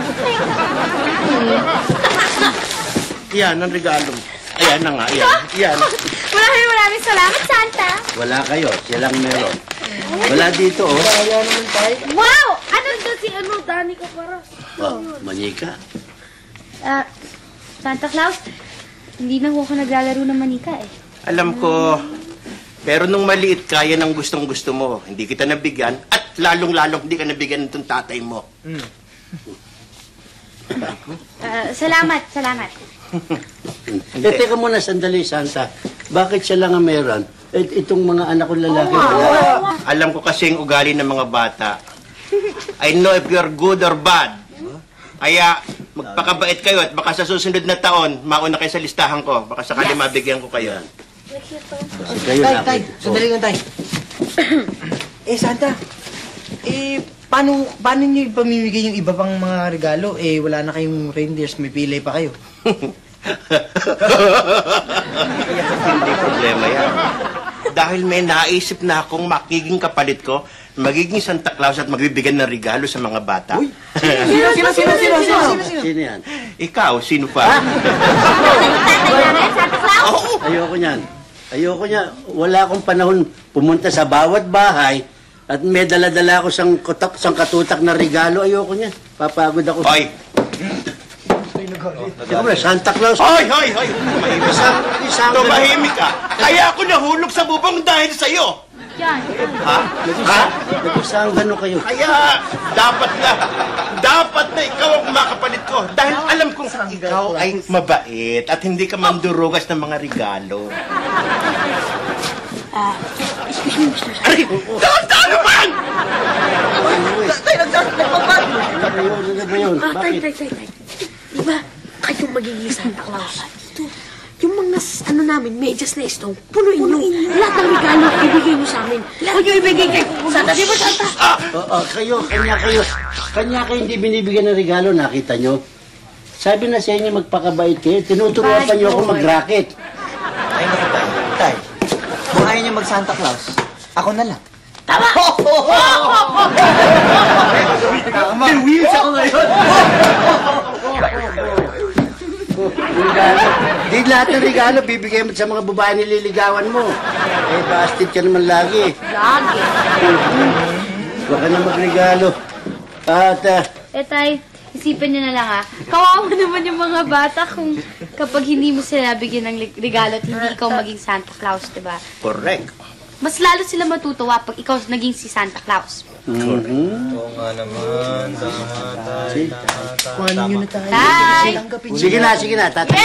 Yan ang regalo mo. Ayan na nga, yan. Yan. Maraming maraming salamat, Santa. Wala kayo, siya lang meron. Wala dito oh. Kaya naman tayo. Wow! Ano ito si ano, Danny Caparas? Oh, manika. Ah, Santa Claus, hindi na ho ako naglalaro ng manika eh. Alam ko, pero nung maliit ka, yan ang gustong gusto mo. Hindi kita nabigyan, at lalong-lalong hindi ka nabigyan ng tatay mo. Mm. Ah, salamat, salamat. Eh, teka muna sandali, Santa. Bakit siya lang ang meron? Eh, itong mga anak kong lalaki. wala. Alam ko kasi yung ugali ng mga bata. I know if you're good or bad. Kaya magpakabait kayo at baka sa susunod na taon, mauna kayo sa listahan ko. Baka sakali mabigyan ko kayo. Kayo Tay, na. tay, sandali lang, tay. Eh, Santa, eh, paano, paano nyo ipamimigay yung iba pang mga regalo? Eh, wala na kayong reindeers, may pilay pa kayo. Hindi problema yan. Dahil may naisip na akong makiging kapalit ko, magiging Santa Claus at magbibigyan ng regalo sa mga bata. Uy! Sino, sino, sino, sino, sino, sino? Sino yan? Ikaw, sino pa? Ayoko niyan. Ayoko niya. Wala akong panahon pumunta sa bawat bahay at may dala-dala ako sang, kutak, sang katutak na regalo. Ayoko niya. Papagod ako. Hoy! Siyempre, Santa Claus. Hoy, hoy, hoy! Tumahimik Isang, isang, Tumahimik ka! Kaya ako nahulog sa bubong dahil sa'yo! Yan. Ha? Ha? Nag-isang gano'n kayo. Kaya, dapat na, dapat na ikaw ang kumakapalit ko. Dahil alam kong ikaw ay mabait at hindi ka mandurugas ng mga regalo. Ah, excuse me, Mister Santa. Aray! Dahan-dahan naman! Tay, nagpapapad! Ano ba yun? Ano ba yun? Ah, tay, Bakit? tay, tay, tay. Di ba, kayo magiging Santa Claus? Ito, yung mga, ano namin, medyas na istong, punuin nyo. Lahat ng regalo, ibigay nyo sa amin. Huwag nyo ibigay kay Santa. Di ba, Santa? Oo, kayo, kanya kayo. Kanya kayo hindi binibigyan ng regalo, nakita nyo? Sabi na sa inyo magpakabait kayo, tinuturuan pa nyo ako mag-racket. Ay, naku, tay. Tay, kung ayaw niyo mag-Santa Claus, ako na lang. Tama! May wheels ako ngayon. Regalo. Di lahat ng regalo, bibigay mo sa mga babae nililigawan mo. Eh, bastard ka naman lagi. Lagi. Huwag ka na magregalo. At, ah, Eh, tay, isipin niyo na lang ah. Kawawa naman yung mga bata kung kapag hindi mo sila bigyan ng lig- regalo at hindi ikaw maging Santa Claus, di ba? Correct. Mas lalo sila matutuwa pag ikaw naging si Santa Claus. mhm. Oo nga naman. Tama, tay. Tama, tay. Kuhanin nyo na tayo. Tay! Sige na, sige na. Tatay.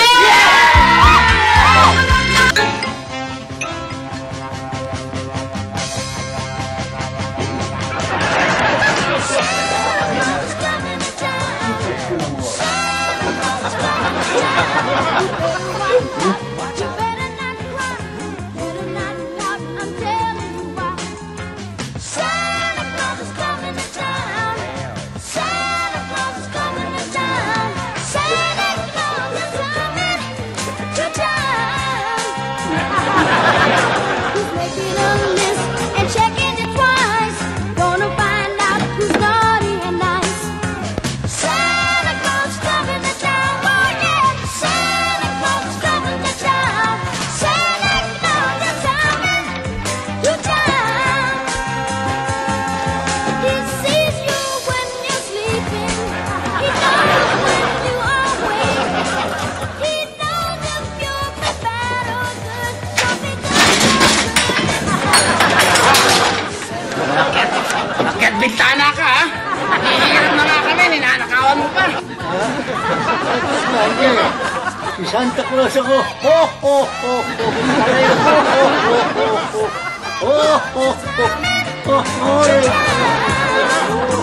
niya eh. Si Santa Claus ako. Ho, ho, ho, ho. Aray, ho, ho, ho, ho, ho. Ho, ho, ho. Ho, ho, ho.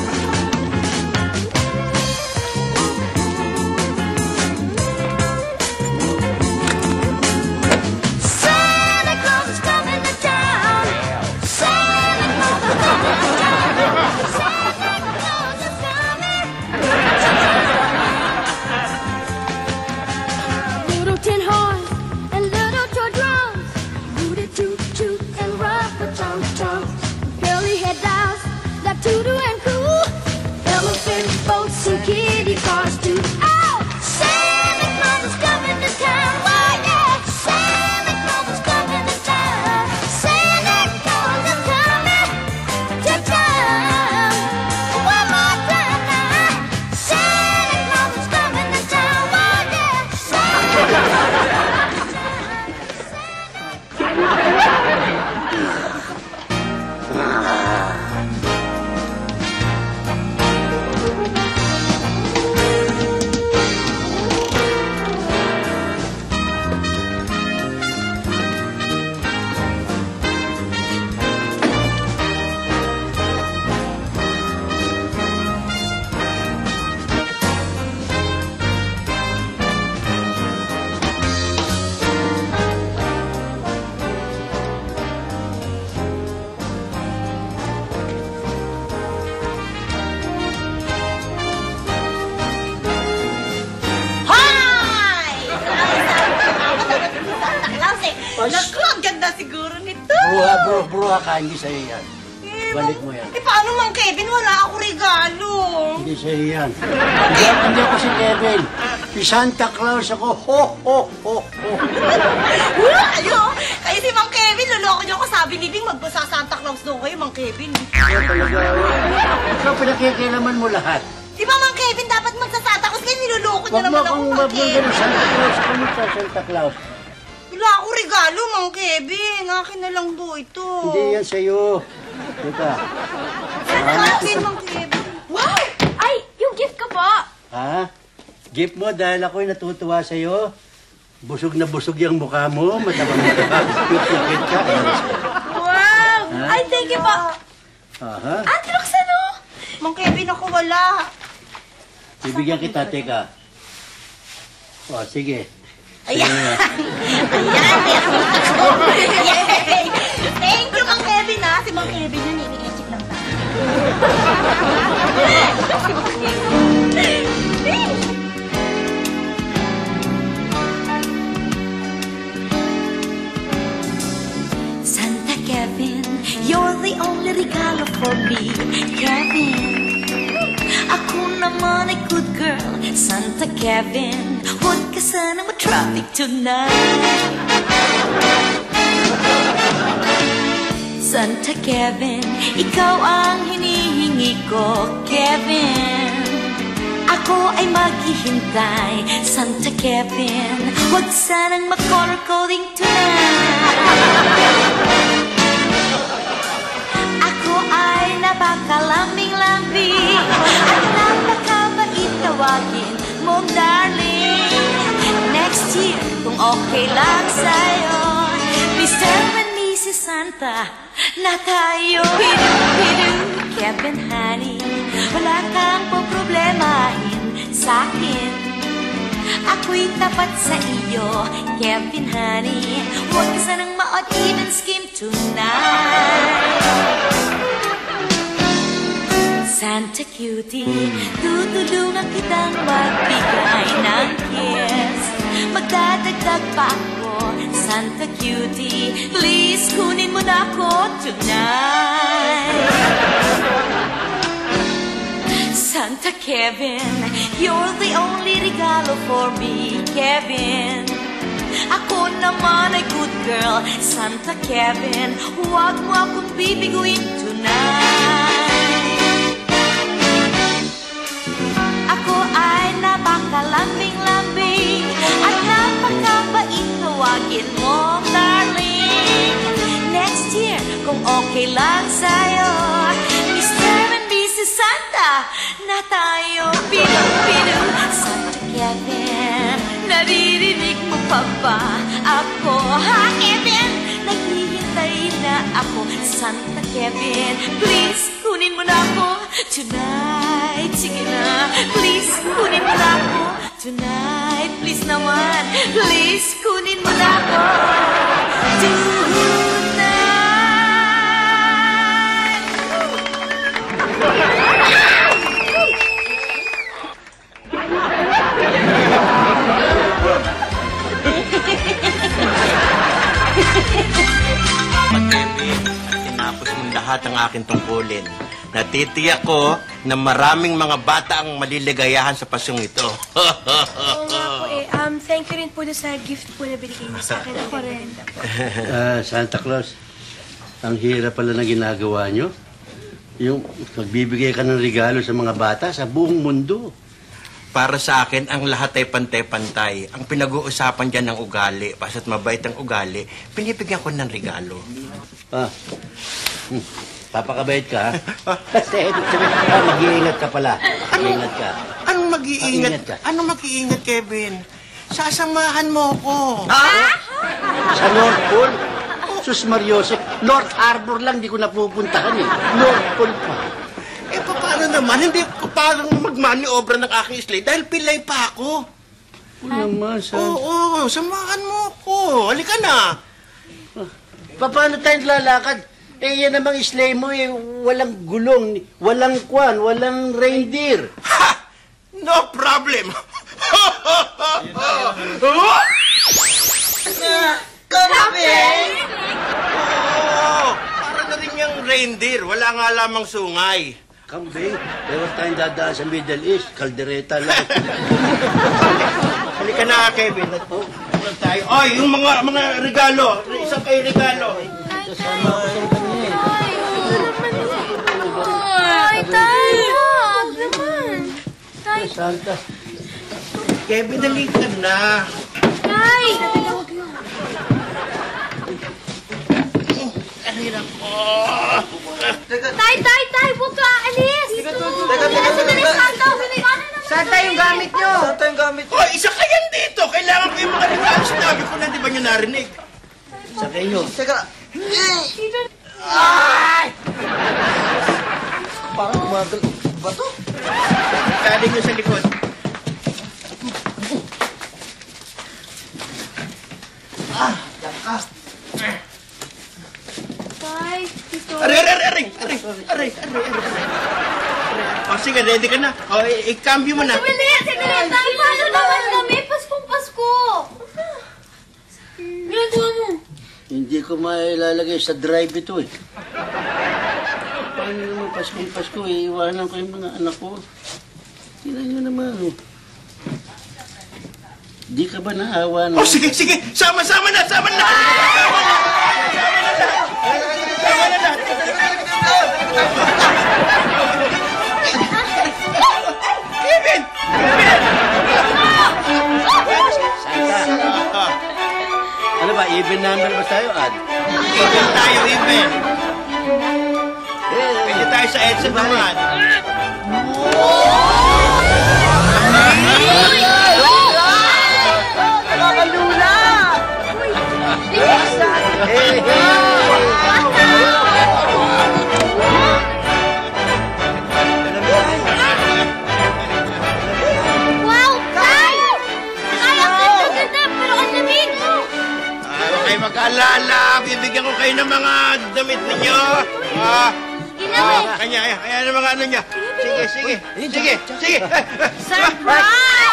Little tin horns and little toy drums, rooty toot toot and rubber tum tum, curly head dolls that toot and coo, elephant boats and kitty cars too. Oh, Santa Claus is coming to town. Oh yeah, Santa Claus is coming to town. Santa Claus is coming to town. One more time now. Santa Claus is coming to town. Oh yeah, Santa. Naku, ang ganda siguro nito. Bruha, bro, bruha ka. Hindi sa'yo yan. Balik mo yan. Eh, paano, Mang Kevin? Wala ako regalo. Hindi sa'yo yan. Hindi, hindi ako si Kevin. Si Santa Claus ako. Ho, ho, ho, ho. Ayo, kayo si Mang Kevin, luloko niyo ako. Sabi ni Bing, magbasa Santa Claus daw kayo, Mang Kevin. Ano talaga? Ikaw pinakikilaman mo lahat. Di ba, Mang Kevin, dapat magsa-Santa Claus kayo, niluloko niyo Huwag mo naman ako, akong Mang mabulgan Kevin. ng Santa Claus. Ano sa Santa Claus? Wala ako regalo, Mang Kevin. Akin na lang do ito. Hindi yan sa'yo. Teka. Akin, Mang Kevin. Wow! Ay, yung gift ko po. Ha? Gift mo dahil ako'y natutuwa sa'yo. Busog na busog yung mukha mo. Matabang matabang. Cute-cute ka. Wow! Ha? Ay, thank you po. Aha. Ate Roxano! Mang Kevin, ako wala. Bibigyan kita, teka. O, sige. Ayan! Ayan! Yay! Thank you, Mang Kevin, ha? Si Mang Kevin yun, ini-check lang tayo. Santa Kevin, you're the only regalo for me, Kevin. Ako naman ay good girl, Santa Kevin. Huwag ka sanang ma-traffic tonight. Santa Kevin, ikaw ang hinihingi ko, Kevin. Ako ay maghihintay, Santa Kevin. Huwag sanang ma-color coding tonight. Ako ay napakalambing-lambing at napakabait tawagin mong darling. Next year, kung okay lang sa'yo, Mister and Missus Santa, na tayo. Hidu-hidu, Kevin honey, wala kang poproblemahin sa'kin. Ako'y tapat sa iyo, Kevin honey. Huwag ka sanang ma-odd even scheme tonight. Santa cutie, tutulungan kitang magbigay ng kiss. Magdadagdag pa ako, Santa cutie. Please, kunin mo na ako tonight. Santa Kevin, you're the only regalo for me, Kevin. Ako naman ay good girl, Santa Kevin. Huwag mo akong bibiguin tonight. Ako ay napakalambing-lambing at napakabait tawagin mo, darling. Next year, kung okay lang sa'yo, Mister and Missus Santa, na tayo. Pidu-pidu, Santa Kevin, naririnig mo pa ba ako? Ha, Kevin? Naghihintay na ako. Santa Kevin, please, kunin mo na ako tonight. Sige na, please, kunin mo na ako tonight. Please naman, please, kunin mo na ako tonight. Kevin, tinapos mong lahat ang aking tungkulin. Natitiyak ko na maraming mga bata ang maliligayahan sa pasong ito. Oo nga po eh. Um, thank you rin po doon sa gift po na binigay niyo sa akin. Ako rin. Ah, Santa Claus, ang hirap pala na ginagawa nyo. Yung magbibigay ka ng regalo sa mga bata sa buong mundo. Para sa akin, ang lahat ay pantay-pantay. Ang pinag-uusapan dyan ng ugali, basta't mabait ang ugali, pinipigyan ko ng regalo. Ah, hmm. Papakabait ka, ha? Kasi, ah, mag-iingat ka pala. Mag-iingat ka. Anong mag-iingat? Mag-iingat ka. Anong mag-iingat, Kevin? Sasamahan mo ko. Ha? Sa North Pole? Sus Mariose, North Harbor lang, di ko napupuntahan eh. North Pole pa. Eh, paano naman? Hindi ko parang mag-maniobra ng aking sleigh dahil pilay pa ako. Oo naman, sa... Oo, oo, samahan mo ko. Halika na. Pa, paano tayong lalakad? Eh, yan namang sleigh mo eh, walang gulong, walang kwan, walang reindeer. Ha! No problem. Kevin! Oo, para na rin yung reindeer. Wala nga lamang sungay. Kambing, ewan tayong dadaan sa Middle East, kaldereta lang. Halika na, Kevin. Oh, tayo. Oy, yung mga mga regalo. Isang kayo regalo. Kasama ko sa kanya eh. Ay, tayo! Huwag naman. Tay! Santa. Kevin, halika na. Tay! Ang hirap ko. Tay, tay, tay! Huwag ka alis! Teka, teka, teka, teka. Santa! Santa yung gamit nyo! Santa yung gamit nyo! Hoy, isa kayan dito. Kailangan ko yung mga regalo. Sinabi ko na, di ba nyo narinig? Sa kayo. Teka. Ay! Parang umagal. Ba to? Kaling nyo sa likod. Ah, yakas. Tay, ito. Aray, aray, aray, aray, aray, aray, aray. O, sige, ready ka na. O, i-cambio mo na. Saglit, saglit. Tay, paano naman kami? Paskong Pasko. Ginagawa mo. Hindi ko mailalagay sa drive ito eh. Paano naman Paskong Pasko eh, iwanan ko yung mga anak ko. Tingnan nyo naman oh. Di ka ba naawa na? O, sige, sige. Sama-sama na, sama na. Sama na. Sama na lahat. Sama na lahat. Kevin! Kevin! Santa! Ano ba, even number ba tayo, Ad? Even tayo, even. Pwede tayo sa EDSA naman. Nakakalula! Hey, Wow, tay! Kaya ko ito ganda, pero ang lamig. Ah, huwag kayo mag-alala. Bibigyan ko kayo ng mga damit ninyo. Ah, ah, kanya, kaya, kaya ng mga ano niya. Sige, sige, sige, sige. Surprise!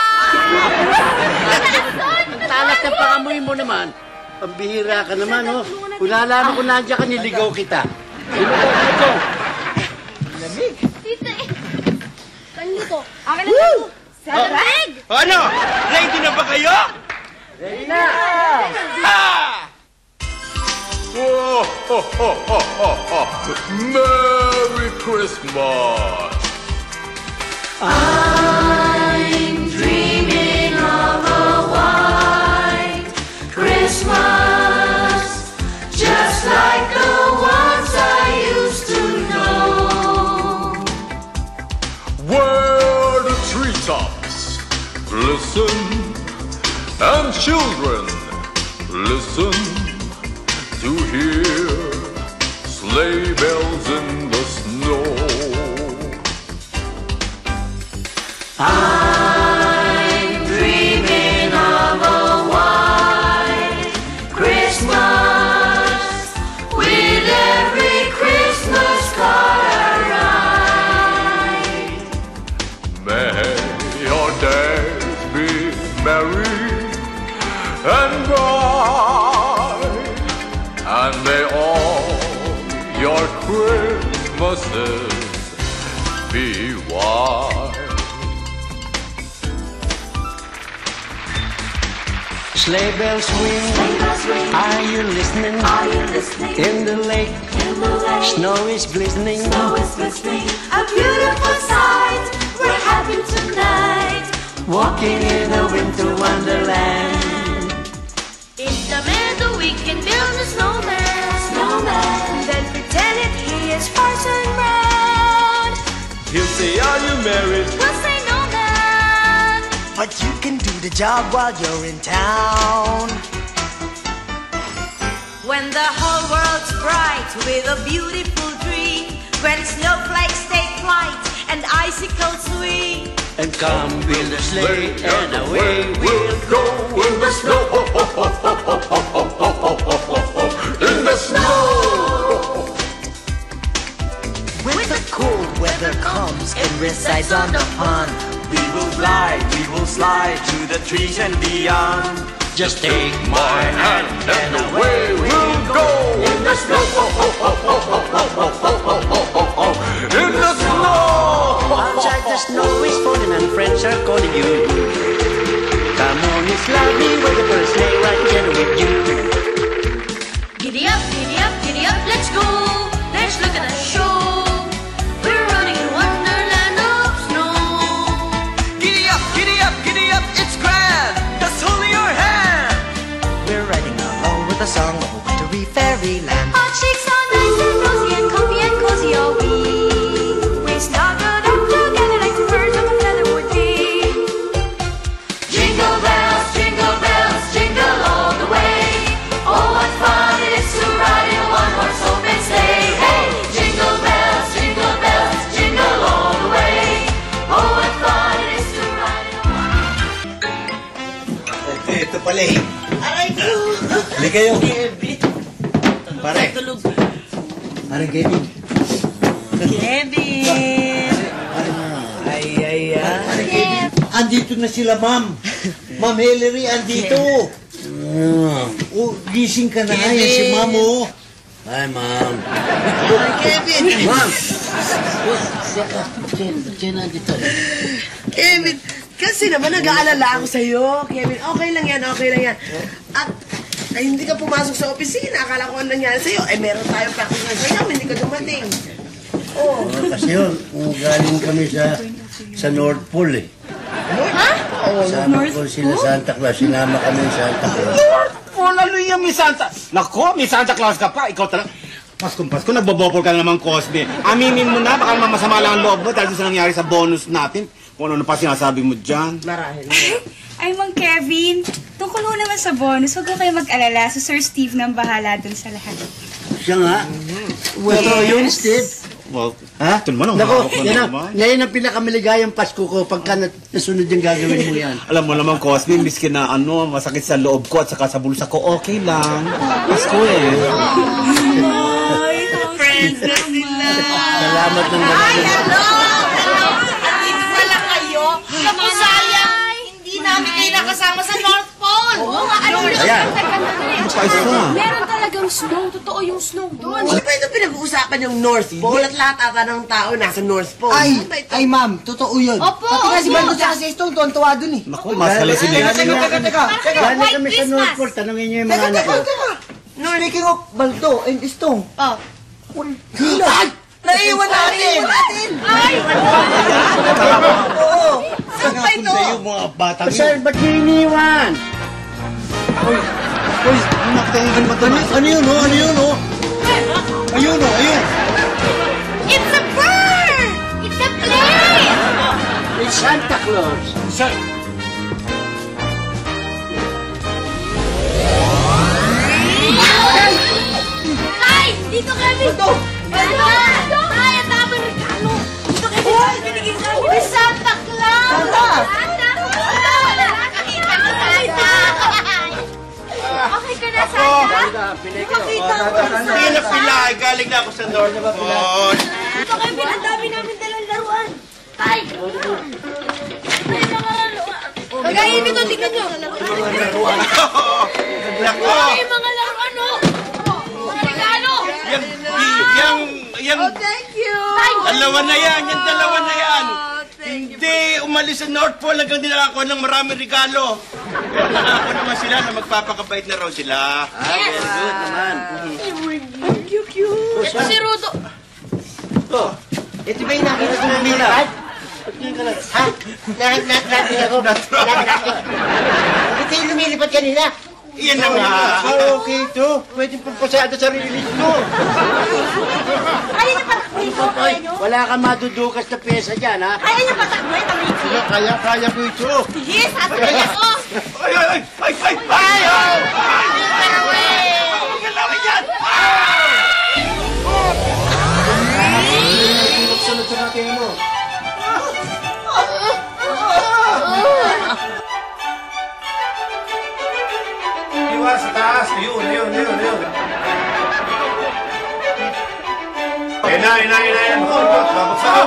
ang talas na pangamoy mo naman. Pambihira ka naman, oh. Kung nalaman ko nandiyan ka, niligaw kita. Niligaw ko. Lamig. Tita eh. Kanino to? Akin na to. Sa reg! Ano? Ready na ba kayo? Ready na! Ah! Ho, ho, ho, ho, ho, ho. Merry Christmas! I'm dreaming of a white Christmas, just like the ones I used to know. Where the treetops glisten listen, and children, listen to hear sleigh bells in the snow. I'm dreaming of a white Christmas with every Christmas card I write. May your days be merry and bright, and may all your Christmases be white. Sleigh bells ring, are you listening? Are you listening? In the lake, In the lake, snow is glistening. snow is glistening. A beautiful sight, we're happy tonight. Walking in a winter wonderland. In the meadow we can build a snowman. Snowman. Then pretend it he is Parson Brown. He'll say, are you married? We'll say no, man. But you can do the job while you're in town. When the whole world's bright with a beautiful dream, when snowflakes take flight and icicles swing, And come build a sleigh and away we'll go in the snow. In the snow. When the cold weather comes and resides on the pond, We will fly, we will slide to the trees and beyond. Just take my hand and away we'll go in the snow. In the snow. Outside the snow is falling and friends are calling you. Come on, it's lovely when the first sleigh ride together with you. Giddy up, giddy up, giddy up, let's go. Let's look at the show. We're running in wonderland of snow. Giddy up, giddy up, giddy up, it's grand. Just hold your hand. we're riding along with a song of a wintry fairyland. Our cheeks are nice and rosy and comfy and cozy are we. We snuggled up together like the birds of a feather would be. Jingle bells, jingle bells, jingle all the way. Oh, what fun it is to ride in a one-horse open sleigh. Hey, jingle bells, jingle bells, jingle all the way. Oh, what fun it is to ride in a one-horse. Ito pala eh. aray ko! Hali kayo. Kevin! Pare. Tulog. Pare Kevin. Kevin! Ay, ay, ay. Pare Kevin. Andito na sila, ma'am. Ma'am Hillary, andito. Oh, gising ka na. Ayan si ma'am, oh. Ay, ma'am. Kevin! Ma'am. Sino dito? Kevin, kasi naman nag-aalala ako sa'yo. Kevin, okay lang yan, okay lang yan. At ay, hindi ka pumasok sa opisina. Akala ko ano nangyari sa'yo. Eh, meron tayong practice na sa'yo. Hindi ka dumating. Oh. Oh, kasi yun, kung galing kami sa sa North Pole eh. Ha? Sama ko sila Santa Claus, sinama kami ng Santa Claus. Paul, ano yung may Santa? Nako, may Santa Claus ka pa. Ikaw talaga. Paskong Pasko, nagbobopol ka na naman, Cosby. Aminin mo na, baka naman masama lang ang loob mo dahil sa nangyari sa bonus natin. Kung ano pa sinasabi mo dyan. Marahil. Ay, Mang Kevin, tungkol ho naman sa bonus, huwag ko kayo mag-alala. So, Sir Steve nang bahala dun sa lahat. Siya nga. Well, yun, Steve. Well, ha? Ito naman, ang Nako, hawak mo yan ang, naman. ngayon ang pinakamaligayang Pasko ko pagka na- nasunod yung gagawin mo yan. Alam mo naman, Cosby, miski na ano, masakit sa loob ko at saka sa bulsa ko, okay lang. Pasko eh. Ay, friends na sila. Salamat ng Ay, marami. ano? Andito pala kayo. Naku, sayang. Hindi namin kayo nakasama sa North Pole. Oo nga, alam mo, Ayan. Pa isa. meron talagang snow. Totoo yung snow doon. Hindi ba ito pinag-uusapan yung North Pole at lahat ata ng tao nasa North Pole? Ay, Ano ba ito? ay ma'am, totoo yun. Opo, Pati nga si opo. Baldo sa si Stone, tuwan-tuwa dun eh. Naku, mas kalisin eh. Galing Teka, teka, teka, teka. Galing kami sa North Pole, tanongin niyo yung mga Teka, anak teka, ko. teka. Speaking of Baldo and Stone. Oh. Sino? Ay! Naiiwan natin! Ay! Oo! Saan pa ito? Sa'yo, mga batang yun. Sir, ba't niyo iniwan? Uy, nakatahigan ba ito? Ano, ano yun, oh? Ano yun, oh? Ayun, oh, ayun. It's a bird! It's a plane! It's Santa Claus. Sir, Dito, Kevin! Ito! Ito! Ito! Ay, ang dami regalo! Dito, Kevin! Binigay sa amin! May Santa Claus! Santa! Santa! Nakakita ko, Santa! Okay ka na, Santa? Makita ko, Santa! Hindi na pila. Galing na ako sa North Pole. Dito, Kevin! Ang dami namin dalang laruan! Tay! Ito yung mga laruan! Kagaya nito, tingnan nyo! Nako! Ito yung mga laruan, no? Mga regalo! Yang, yang, yang... Oh, thank you! Dalawa na yan, yung dalawa na yan. Hindi umalis sa North Pole hanggang di nakakuha ng maraming regalo. Pero nakakuha naman sila na magpapakabait na raw sila. Ah, very good naman. Thank you, cute! Ito si Rudo. Oh, ito ba yung nakita ko ng milipad? Ha? Nakit-nakit ako. Nakit-nakit. Ito yung lumilipad kanina. Iyan na nga. Ah, okay ito. Pwede pagpasada sa release ko. Kaya na patakbo ito, kaya nyo? Wala kang madudukas na pyesa dyan, ha? Kaya na patakbo ito, Michi? Kaya, kaya ko ito. Sige, sasabihin ako. Ay, ay, ay, ay, ay, ay! Galawin yan! Sunod sa natin mo. Iwas sa taas. Ayun, ayun, ayun, ayun. Ayun na, ayun na, ayun na, ayun. Babagsak.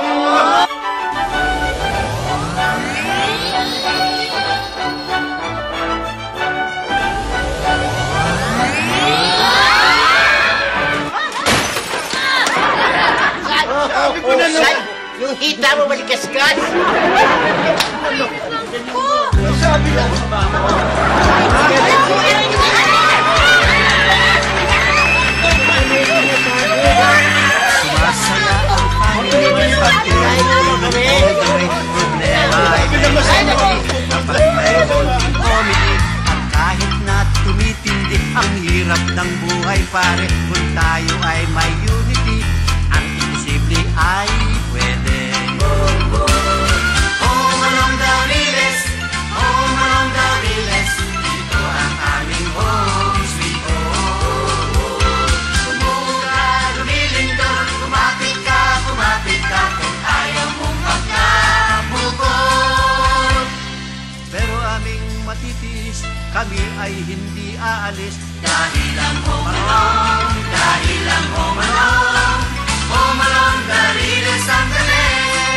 Sabi ko na naman. Yung hita mo malikas-gas. Sabi lang. Sumasaya ang panginoon pagkirain mo kami. Problema ay may remedy kapag may konting comedy. At kahit na tumitindi ang hirap ng buhay pare, kung tayo ay may unity, ang imposible ay pwede. Home along the Riles, home along the Riles, dito ang aming home sweet home. Kumuha, lumilindol, kumapit ka, kumapit ka, kung ayaw mong magkabukod. Pero aming matitiis, kami ay hindi aalis. Dahil ang home along, dahil ang home along, home along the Riles ang galing.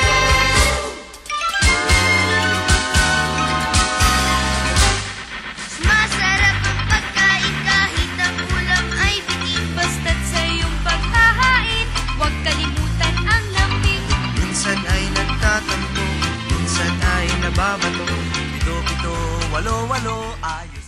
Masarap ang pagkain kahit ang ulam ay bitin. Basta't sa iyong paghahain, huwag kalimutan ang lambing. Minsan ay nagtatampo, minsan ay nababato. Pito-pito, walo-walo, ayos.